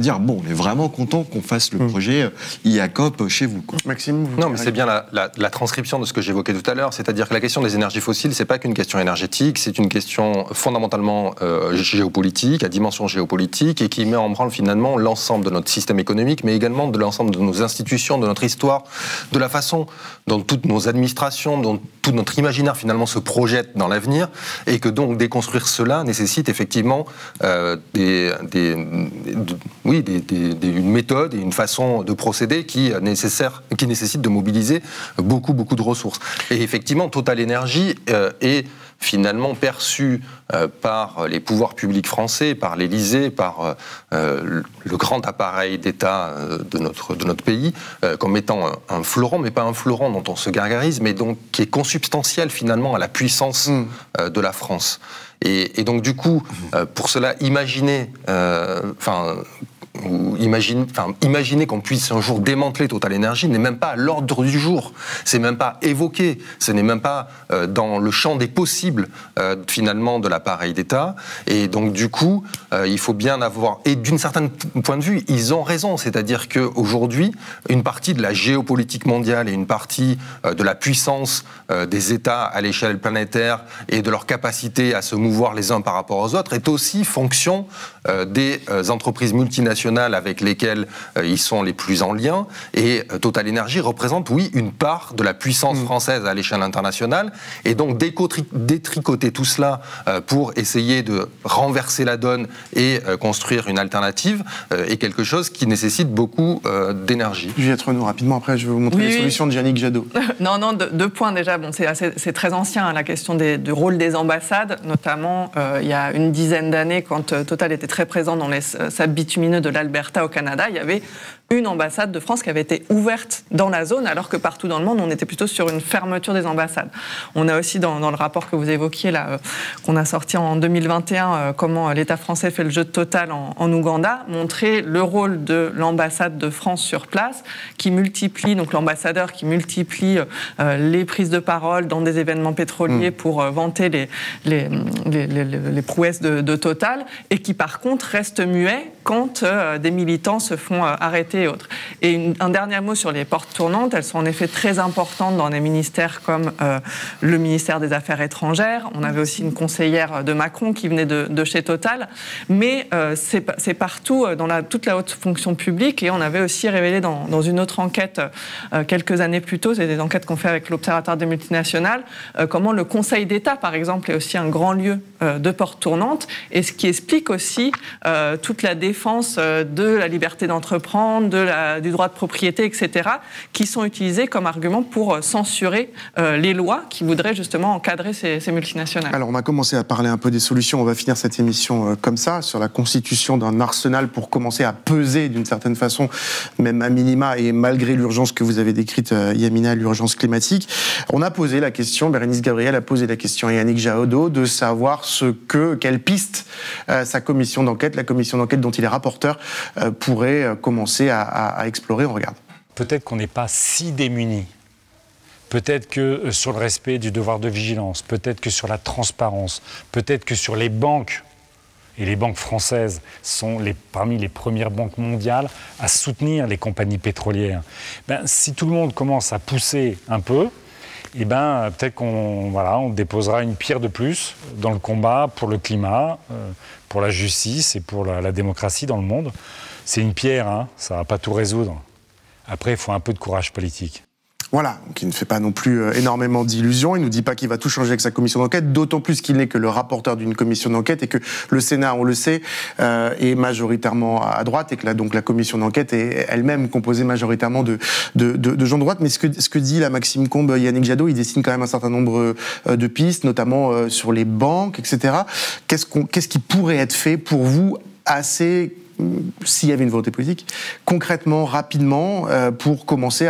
est vraiment content qu'on fasse le mmh. projet I A C O P chez vous. Quoi. Maxime vous Non, mais c'est bien la, la, la transcription de ce que j'évoquais tout à l'heure, c'est-à-dire que la question des énergies fossiles, c'est pas qu'une question énergétique, c'est une question fondamentalement euh, géopolitique, à dimension géopolitique, et qui met en branle finalement l'ensemble de notre système économique, mais également de l'ensemble de nos institutions, de notre histoire, de la façon dont toutes nos administrations, dont tout notre imaginaire finalement se projette dans l'avenir, et que donc déconstruire cela nécessite effectivement euh, des, des, de, oui, des, des, des, une méthode et une façon de procéder qui, nécessaire, qui nécessite de mobiliser beaucoup, beaucoup de ressources. Et effectivement, Total Energy euh, est finalement perçu euh, par les pouvoirs publics français, par l'Élysée, par euh, le grand appareil d'État euh, de, notre, de notre pays, euh, comme étant un, un fleuron, mais pas un fleuron dont on se gargarise, mais donc qui est consubstantiel finalement à la puissance mmh. euh, de la France. Et, et donc du coup, euh, pour cela, imaginer, enfin. Euh, Ou imagine, enfin, imaginer qu'on puisse un jour démanteler Total Energy n'est même pas à l'ordre du jour, c'est même pas évoqué, ce n'est même pas euh, dans le champ des possibles euh, finalement de l'appareil d'État. Et donc du coup, euh, il faut bien avoir, et d'une certaine point de vue, ils ont raison, c'est-à-dire qu'aujourd'hui, une partie de la géopolitique mondiale et une partie euh, de la puissance euh, des États à l'échelle planétaire et de leur capacité à se mouvoir les uns par rapport aux autres est aussi fonction euh, des euh, entreprises multinationales avec lesquels euh, ils sont les plus en lien. Et euh, Total Energy représente, oui, une part de la puissance mmh. française à l'échelle internationale. Et donc, détricoter tout cela euh, pour essayer de renverser la donne et euh, construire une alternative euh, est quelque chose qui nécessite beaucoup euh, d'énergie. Juliette Renaud, rapidement, après, je vais vous montrer oui, les oui. solutions de Yannick Jadot. non, non, deux, deux points déjà. Bon, c'est, assez, c'est très ancien, hein, la question des, du rôle des ambassades, notamment euh, il y a une dizaine d'années, quand euh, Total était très présent dans les sables bitumineux de l'Alberta au Canada, il y avait une ambassade de France qui avait été ouverte dans la zone, alors que partout dans le monde, on était plutôt sur une fermeture des ambassades. On a aussi, dans, dans le rapport que vous évoquiez, là, euh, qu'on a sorti en deux mille vingt et un, euh, comment l'État français fait le jeu de Total en, en Ouganda, montré le rôle de l'ambassade de France sur place, qui multiplie, donc l'ambassadeur qui multiplie euh, les prises de parole dans des événements pétroliers mmh. pour euh, vanter les, les, les, les, les prouesses de, de Total, et qui par contre reste muet quand euh, des militants se font euh, arrêter et autres. Et une, un dernier mot sur les portes tournantes, elles sont en effet très importantes dans des ministères comme euh, le ministère des Affaires étrangères. On avait aussi une conseillère de Macron qui venait de, de chez Total, mais euh, c'est, c'est partout dans la, toute la haute fonction publique. Et on avait aussi révélé dans, dans une autre enquête euh, quelques années plus tôt, c'est des enquêtes qu'on fait avec l'Observatoire des multinationales, euh, comment le Conseil d'État, par exemple, est aussi un grand lieu euh, de portes tournantes, et ce qui explique aussi euh, toute la défense euh, de la liberté d'entreprendre, de la, du droit de propriété, et cetera, qui sont utilisés comme argument pour censurer euh, les lois qui voudraient justement encadrer ces, ces multinationales. Alors on a commencé à parler un peu des solutions, on va finir cette émission euh, comme ça, sur la constitution d'un arsenal pour commencer à peser d'une certaine façon, même à minima, et malgré l'urgence que vous avez décrite, euh, Yamina, l'urgence climatique. On a posé la question, Bérénice Gabriel a posé la question à Yannick Jadot de savoir ce que, quelle piste euh, sa commission d'enquête, la commission d'enquête dont il est rapporteur, euh, pourrait euh, commencer à À, à explorer. On regarde. Peut-être qu'on n'est pas si démunis. Peut-être que euh, sur le respect du devoir de vigilance, peut-être que sur la transparence, peut-être que sur les banques, et les banques françaises sont les, parmi les premières banques mondiales à soutenir les compagnies pétrolières. Ben, si tout le monde commence à pousser un peu, eh ben, peut-être qu'on voilà, on déposera une pierre de plus dans le combat pour le climat, euh, pour la justice et pour la, la démocratie dans le monde. C'est une pierre, hein, ça ne va pas tout résoudre. Après, il faut un peu de courage politique. Voilà, qui ne fait pas non plus euh, énormément d'illusions. Il ne nous dit pas qu'il va tout changer avec sa commission d'enquête, d'autant plus qu'il n'est que le rapporteur d'une commission d'enquête et que le Sénat, on le sait, euh, est majoritairement à droite et que là, donc, la commission d'enquête est elle-même composée majoritairement de, de, de, de gens de droite. Mais ce que, ce que dit la Maxime Combe, Yannick Jadot, il dessine quand même un certain nombre euh, de pistes, notamment euh, sur les banques, et cetera. Qu'est-ce, qu'on, qu'est-ce qui pourrait être fait pour vous assez, s'il y avait une volonté politique, concrètement, rapidement, euh, pour commencer à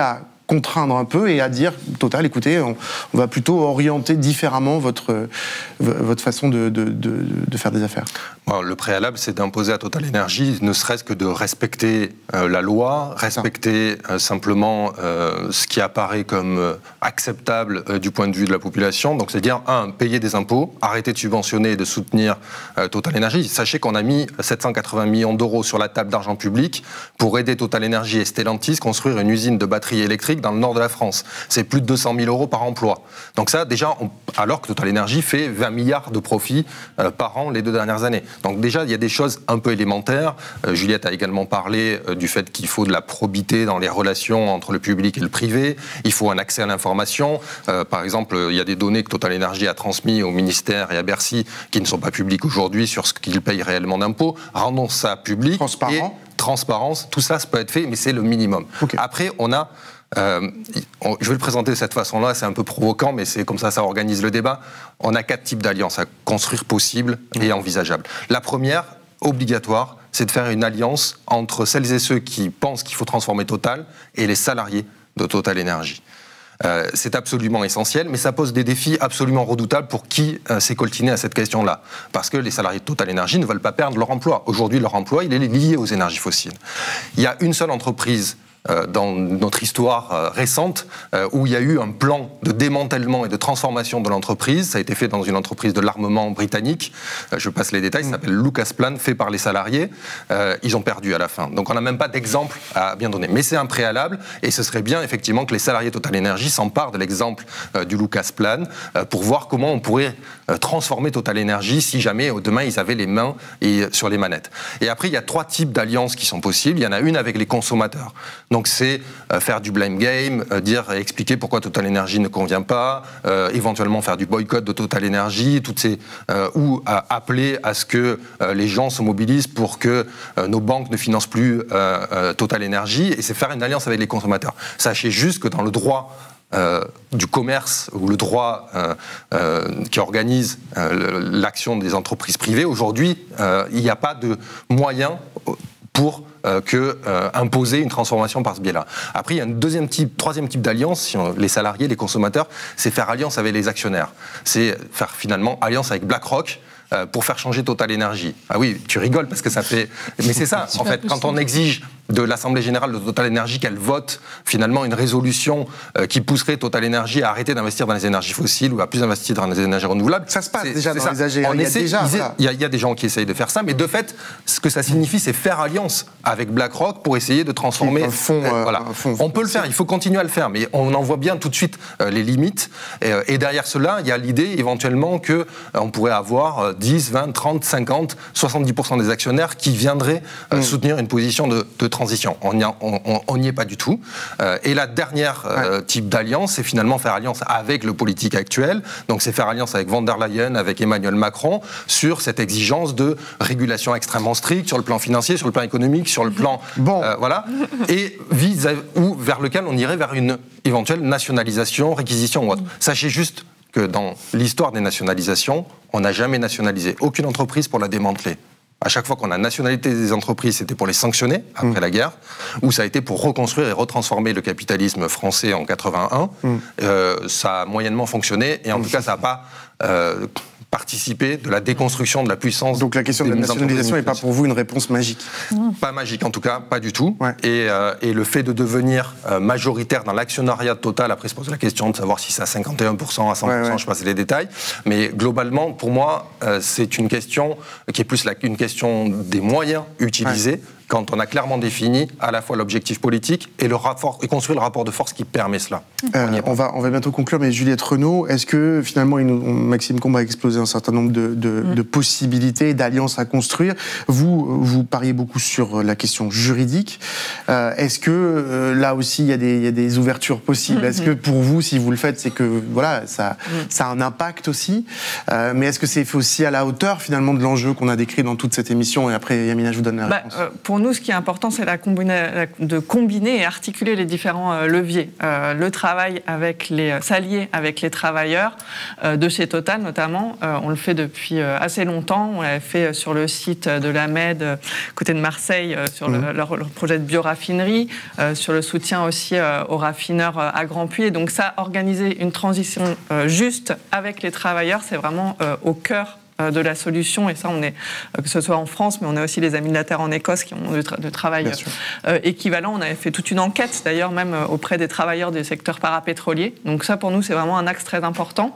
contraindre un peu et à dire, Total, écoutez, on, on va plutôt orienter différemment votre, votre façon de, de, de, de faire des affaires? Bon, le préalable, c'est d'imposer à Total Energy, ne serait-ce que de respecter euh, la loi, respecter euh, simplement euh, ce qui apparaît comme euh, acceptable euh, du point de vue de la population. Donc, c'est-à-dire, un, payer des impôts, arrêter de subventionner et de soutenir euh, Total Energy. Sachez qu'on a mis sept cent quatre-vingts millions d'euros sur la table d'argent public pour aider Total Energy et Stellantis à construire une usine de batteries électriques dans le nord de la France. C'est plus de deux cent mille euros par emploi. Donc ça, déjà, on, alors que Total Energy fait vingt milliards de profits euh, par an les deux dernières années. Donc déjà, il y a des choses un peu élémentaires. Euh, Juliette a également parlé euh, du fait qu'il faut de la probité dans les relations entre le public et le privé. Il faut un accès à l'information. Euh, par exemple, il y a des données que Total Energy a transmises au ministère et à Bercy qui ne sont pas publiques aujourd'hui sur ce qu'ils payent réellement d'impôts. Rendons ça public. Transparent. Et transparence, tout ça, ça peut être fait, mais c'est le minimum. Okay. Après, on a... Euh, on, je vais le présenter de cette façon-là, c'est un peu provoquant, mais c'est comme ça, ça organise le débat. On a quatre types d'alliances à construire possibles et envisageables. La première, obligatoire, c'est de faire une alliance entre celles et ceux qui pensent qu'il faut transformer Total et les salariés de Total Energy. Euh, c'est absolument essentiel, mais ça pose des défis absolument redoutables pour qui euh, s'est coltiné à cette question-là. Parce que les salariés de Total Energy ne veulent pas perdre leur emploi. Aujourd'hui, leur emploi, il est lié aux énergies fossiles. Il y a une seule entreprise Euh, dans notre histoire euh, récente, euh, où il y a eu un plan de démantèlement et de transformation de l'entreprise. Ça a été fait dans une entreprise de l'armement britannique. Euh, je passe les détails, ça s'appelle Lucas Plan, fait par les salariés. Euh, ils ont perdu à la fin. Donc on n'a même pas d'exemple à bien donner. Mais c'est un préalable, et ce serait bien effectivement que les salariés Total Energy s'emparent de l'exemple euh, du Lucas Plan euh, pour voir comment on pourrait euh, transformer Total Energy si jamais euh, demain ils avaient les mains et, euh, sur les manettes. Et après, il y a trois types d'alliances qui sont possibles. Il y en a une avec les consommateurs. Donc c'est euh, faire du blame game, euh, dire, expliquer pourquoi Total Energy ne convient pas, euh, éventuellement faire du boycott de Total Energy, toutes ces, euh, ou euh, appeler à ce que euh, les gens se mobilisent pour que euh, nos banques ne financent plus euh, euh, Total Energy, et c'est faire une alliance avec les consommateurs. Sachez juste que dans le droit Euh, du commerce ou le droit euh, euh, qui organise euh, l'action des entreprises privées, aujourd'hui, euh, il n'y a pas de moyen pour euh, que euh, imposer une transformation par ce biais-là. Après, il y a un deuxième type, troisième type d'alliance, si on, les salariés, les consommateurs, c'est faire alliance avec les actionnaire. C'est faire finalement alliance avec BlackRock euh, pour faire changer Total Energy. Ah oui, tu rigoles parce que ça fait... Mais c'est ça, en fait, quand on exige de l'Assemblée Générale de Total Energy qu'elle vote finalement une résolution euh, qui pousserait Total Energy à arrêter d'investir dans les énergies fossiles ou à plus investir dans les énergies renouvelables. Ça se passe déjà dans ça. les A G. Il y, essaie, déjà, voilà. il, y a, il y a des gens qui essayent de faire ça, mais de fait, ce que ça signifie, c'est faire alliance avec BlackRock pour essayer de transformer... Un fonds, euh, voilà. un fonds, on peut le faire, il faut continuer à le faire, mais on en voit bien tout de suite euh, les limites. Et, euh, et derrière cela, il y a l'idée éventuellement qu'on euh, pourrait avoir euh, dix, vingt, trente, cinquante, soixante-dix pour cent des actionnaires qui viendraient euh, mmh. soutenir une position de, de transition. On y a, on n'y est pas du tout. Euh, et la dernière euh, ouais. type d'alliance, c'est finalement faire alliance avec le politique actuel. Donc c'est faire alliance avec von der Leyen, avec Emmanuel Macron, sur cette exigence de régulation extrêmement stricte sur le plan financier, sur le plan économique, sur le plan... Bon. Euh, voilà. Et vis ou vers lequel on irait vers une éventuelle nationalisation, réquisition ou autre. Sachez juste que dans l'histoire des nationalisations, on n'a jamais nationalisé aucune entreprise pour la démanteler. À chaque fois qu'on a nationalité des entreprises, c'était pour les sanctionner après mmh. la guerre, ou ça a été pour reconstruire et retransformer le capitalisme français en quatre-vingt-un. Mmh. Euh, ça a moyennement fonctionné, et en mmh. tout cas, ça n'a pas euh, participé de la déconstruction de la puissance. Donc la question de la nationalisation n'est pas pour vous une réponse magique? Pas magique, en tout cas, pas du tout. Ouais. Et, euh, et le fait de devenir euh, majoritaire dans l'actionnariat Total, après se pose la question de savoir si c'est à cinquante et un pour cent, à cent pour cent, ouais, ouais. je passe les détails. Mais globalement, pour moi, euh, c'est une question qui est plus la, une question des moyens utilisés. Ouais. Quand on a clairement défini à la fois l'objectif politique et, le rapport, et construire le rapport de force qui permet cela. Euh, on, on, va, on va bientôt conclure, mais Juliette Renaud, est-ce que finalement, il nous, Maxime Combe a explosé un certain nombre de, de, mmh. de possibilités, d'alliances à construire. Vous, vous pariez beaucoup sur la question juridique. Euh, est-ce que euh, là aussi, il y, a des, il y a des ouvertures possibles? Est-ce que pour vous, si vous le faites, c'est que voilà, ça, mmh. ça a un impact aussi, euh, mais est-ce que c'est aussi à la hauteur finalement de l'enjeu qu'on a décrit dans toute cette émission? Et après, Yamina, je vous donne la bah, réponse. Euh, pour nous, ce qui est important, c'est la combina- de combiner et articuler les différents euh, leviers. Euh, le travail avec les s'allier avec les travailleurs euh, de chez Total, notamment. Euh, on le fait depuis euh, assez longtemps. On l'avait fait sur le site de l'A M E D, euh, côté de Marseille, euh, sur mmh. le, leur, leur projet de bioraffinerie, euh, sur le soutien aussi euh, aux raffineurs euh, à Grand Puy. Et donc ça, organiser une transition euh, juste avec les travailleurs, c'est vraiment euh, au cœur de la solution, et ça on est, que ce soit en France, mais on a aussi les Amis de la Terre en Écosse qui ont de, tra- de travail euh, équivalent. On avait fait toute une enquête d'ailleurs même auprès des travailleurs des secteurs parapétroliers, donc ça pour nous c'est vraiment un axe très important.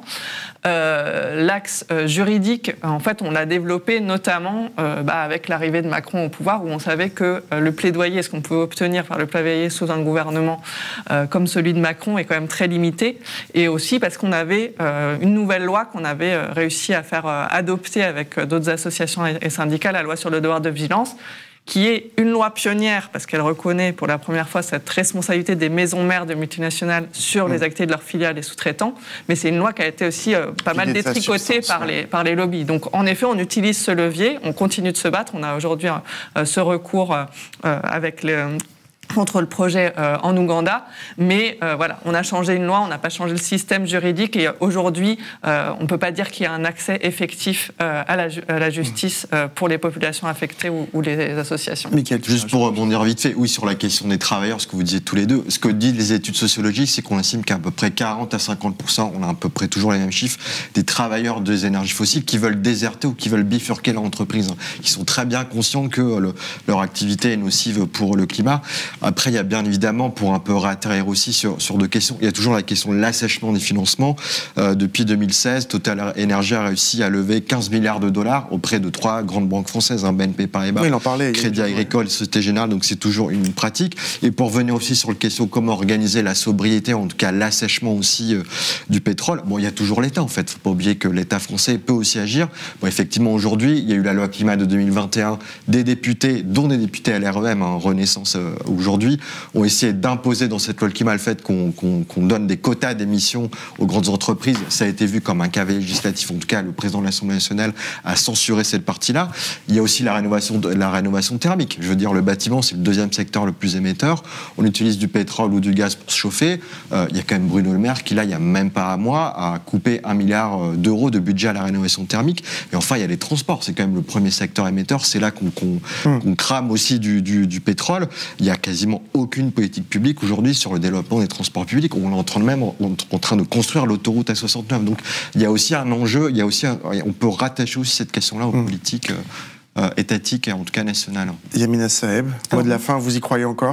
Euh, l'axe euh, juridique, en fait on l'a développé notamment euh, bah, avec l'arrivée de Macron au pouvoir, où on savait que euh, le plaidoyer, ce qu'on pouvait obtenir par le plaidoyer sous un gouvernement euh, comme celui de Macron est quand même très limité, et aussi parce qu'on avait euh, une nouvelle loi qu'on avait euh, réussi à faire euh, adopter avec d'autres associations et syndicats, la loi sur le devoir de vigilance, qui est une loi pionnière parce qu'elle reconnaît pour la première fois cette responsabilité des maisons mères de multinationales sur mmh. les activités de leurs filiales et sous-traitants, mais c'est une loi qui a été aussi euh, pas mal détricotée par les, par les lobbies. Donc en effet, on utilise ce levier, on continue de se battre, on a aujourd'hui euh, ce recours euh, avec les... contre le projet euh, en Ouganda, mais euh, voilà, on a changé une loi, on n'a pas changé le système juridique, et aujourd'hui, euh, on ne peut pas dire qu'il y a un accès effectif euh, à, la, à la justice euh, pour les populations affectées ou, ou les associations. Michael, juste pour rebondir vite fait, oui, sur la question des travailleurs, ce que vous disiez tous les deux, ce que disent les études sociologiques, c'est qu'on estime qu'à peu près quarante à cinquante pour cent, on a à peu près toujours les mêmes chiffres, des travailleurs des énergies fossiles qui veulent déserter ou qui veulent bifurquer leur entreprise, qui sont très bien conscients que le, leur activité est nocive pour le climat. Après, il y a bien évidemment, pour un peu réatterrir aussi sur, sur deux questions, il y a toujours la question de l'assèchement des financements. Euh, depuis deux mille seize, Total Energy a réussi à lever quinze milliards de dollars auprès de trois grandes banques françaises, hein, B N P Paribas, oui, parlait, Crédit Agricole, Société Générale, donc c'est toujours une pratique. Et pour revenir aussi sur la question comment organiser la sobriété, en tout cas l'assèchement aussi euh, du pétrole, bon, il y a toujours l'État en fait. Il ne faut pas oublier que l'État français peut aussi agir. Bon, effectivement, aujourd'hui, il y a eu la loi climat de deux mille vingt et un, des députés, dont des députés à l'R E M, hein, Renaissance euh, aujourd'hui, ont essayé d'imposer dans cette loi climat le fait qu'on, qu'on, qu'on donne des quotas d'émissions aux grandes entreprises. Ça a été vu comme un cavalier législatif. En tout cas, le président de l'Assemblée nationale a censuré cette partie-là. Il y a aussi la rénovation, de, la rénovation thermique. Je veux dire, le bâtiment, c'est le deuxième secteur le plus émetteur. On utilise du pétrole ou du gaz pour se chauffer. Euh, il y a quand même Bruno Le Maire qui, là, il n'y a même pas un mois, a coupé un milliard d'euros de budget à la rénovation thermique. Et enfin, il y a les transports. C'est quand même le premier secteur émetteur. C'est là qu'on, qu'on, mmh. qu'on crame aussi du, du, du pétrole. Il y a quasiment aucune politique publique aujourd'hui sur le développement des transports publics. On est en train de même en, en train de construire l'autoroute A soixante-neuf. Donc il y a aussi un enjeu, il y a aussi un, on peut rattacher aussi cette question-là aux mmh. politiques euh, étatiques et en tout cas nationales. Yamina Saeb, mot de la fin, vous y croyez encore ?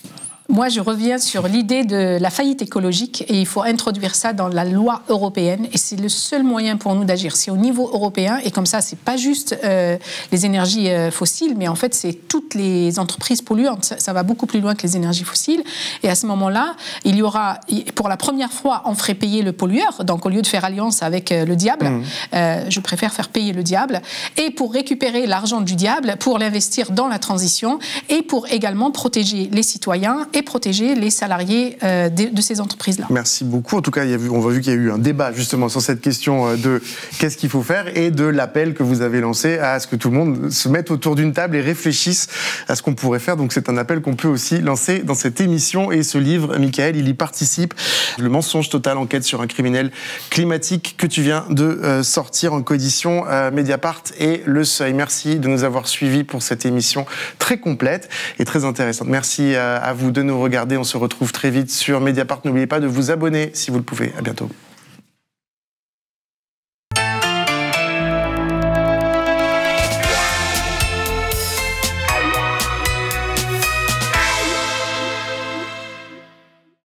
Moi, je reviens sur l'idée de la faillite écologique et il faut introduire ça dans la loi européenne et c'est le seul moyen pour nous d'agir. C'est au niveau européen et comme ça, c'est pas juste euh, les énergies euh, fossiles, mais en fait, c'est toutes les entreprises polluantes. Ça, ça va beaucoup plus loin que les énergies fossiles. Et à ce moment-là, il y aura, pour la première fois, on ferait payer le pollueur. Donc, au lieu de faire alliance avec euh, le diable, mmh. euh, je préfère faire payer le diable. Et pour récupérer l'argent du diable, pour l'investir dans la transition et pour également protéger les citoyens et protéger les salariés euh, de, de ces entreprises-là. Merci beaucoup. En tout cas, il y a vu, on a vu qu'il y a eu un débat justement sur cette question de qu'est-ce qu'il faut faire et de l'appel que vous avez lancé à ce que tout le monde se mette autour d'une table et réfléchisse à ce qu'on pourrait faire. Donc c'est un appel qu'on peut aussi lancer dans cette émission. Et ce livre, Michael, il y participe. Le mensonge total, enquête sur un criminel climatique que tu viens de euh, sortir en coédition euh, Mediapart et Le Seuil. Merci de nous avoir suivis pour cette émission très complète et très intéressante. Merci euh, à vous de nous regarder. On se retrouve très vite sur Mediapart. N'oubliez pas de vous abonner si vous le pouvez. À bientôt.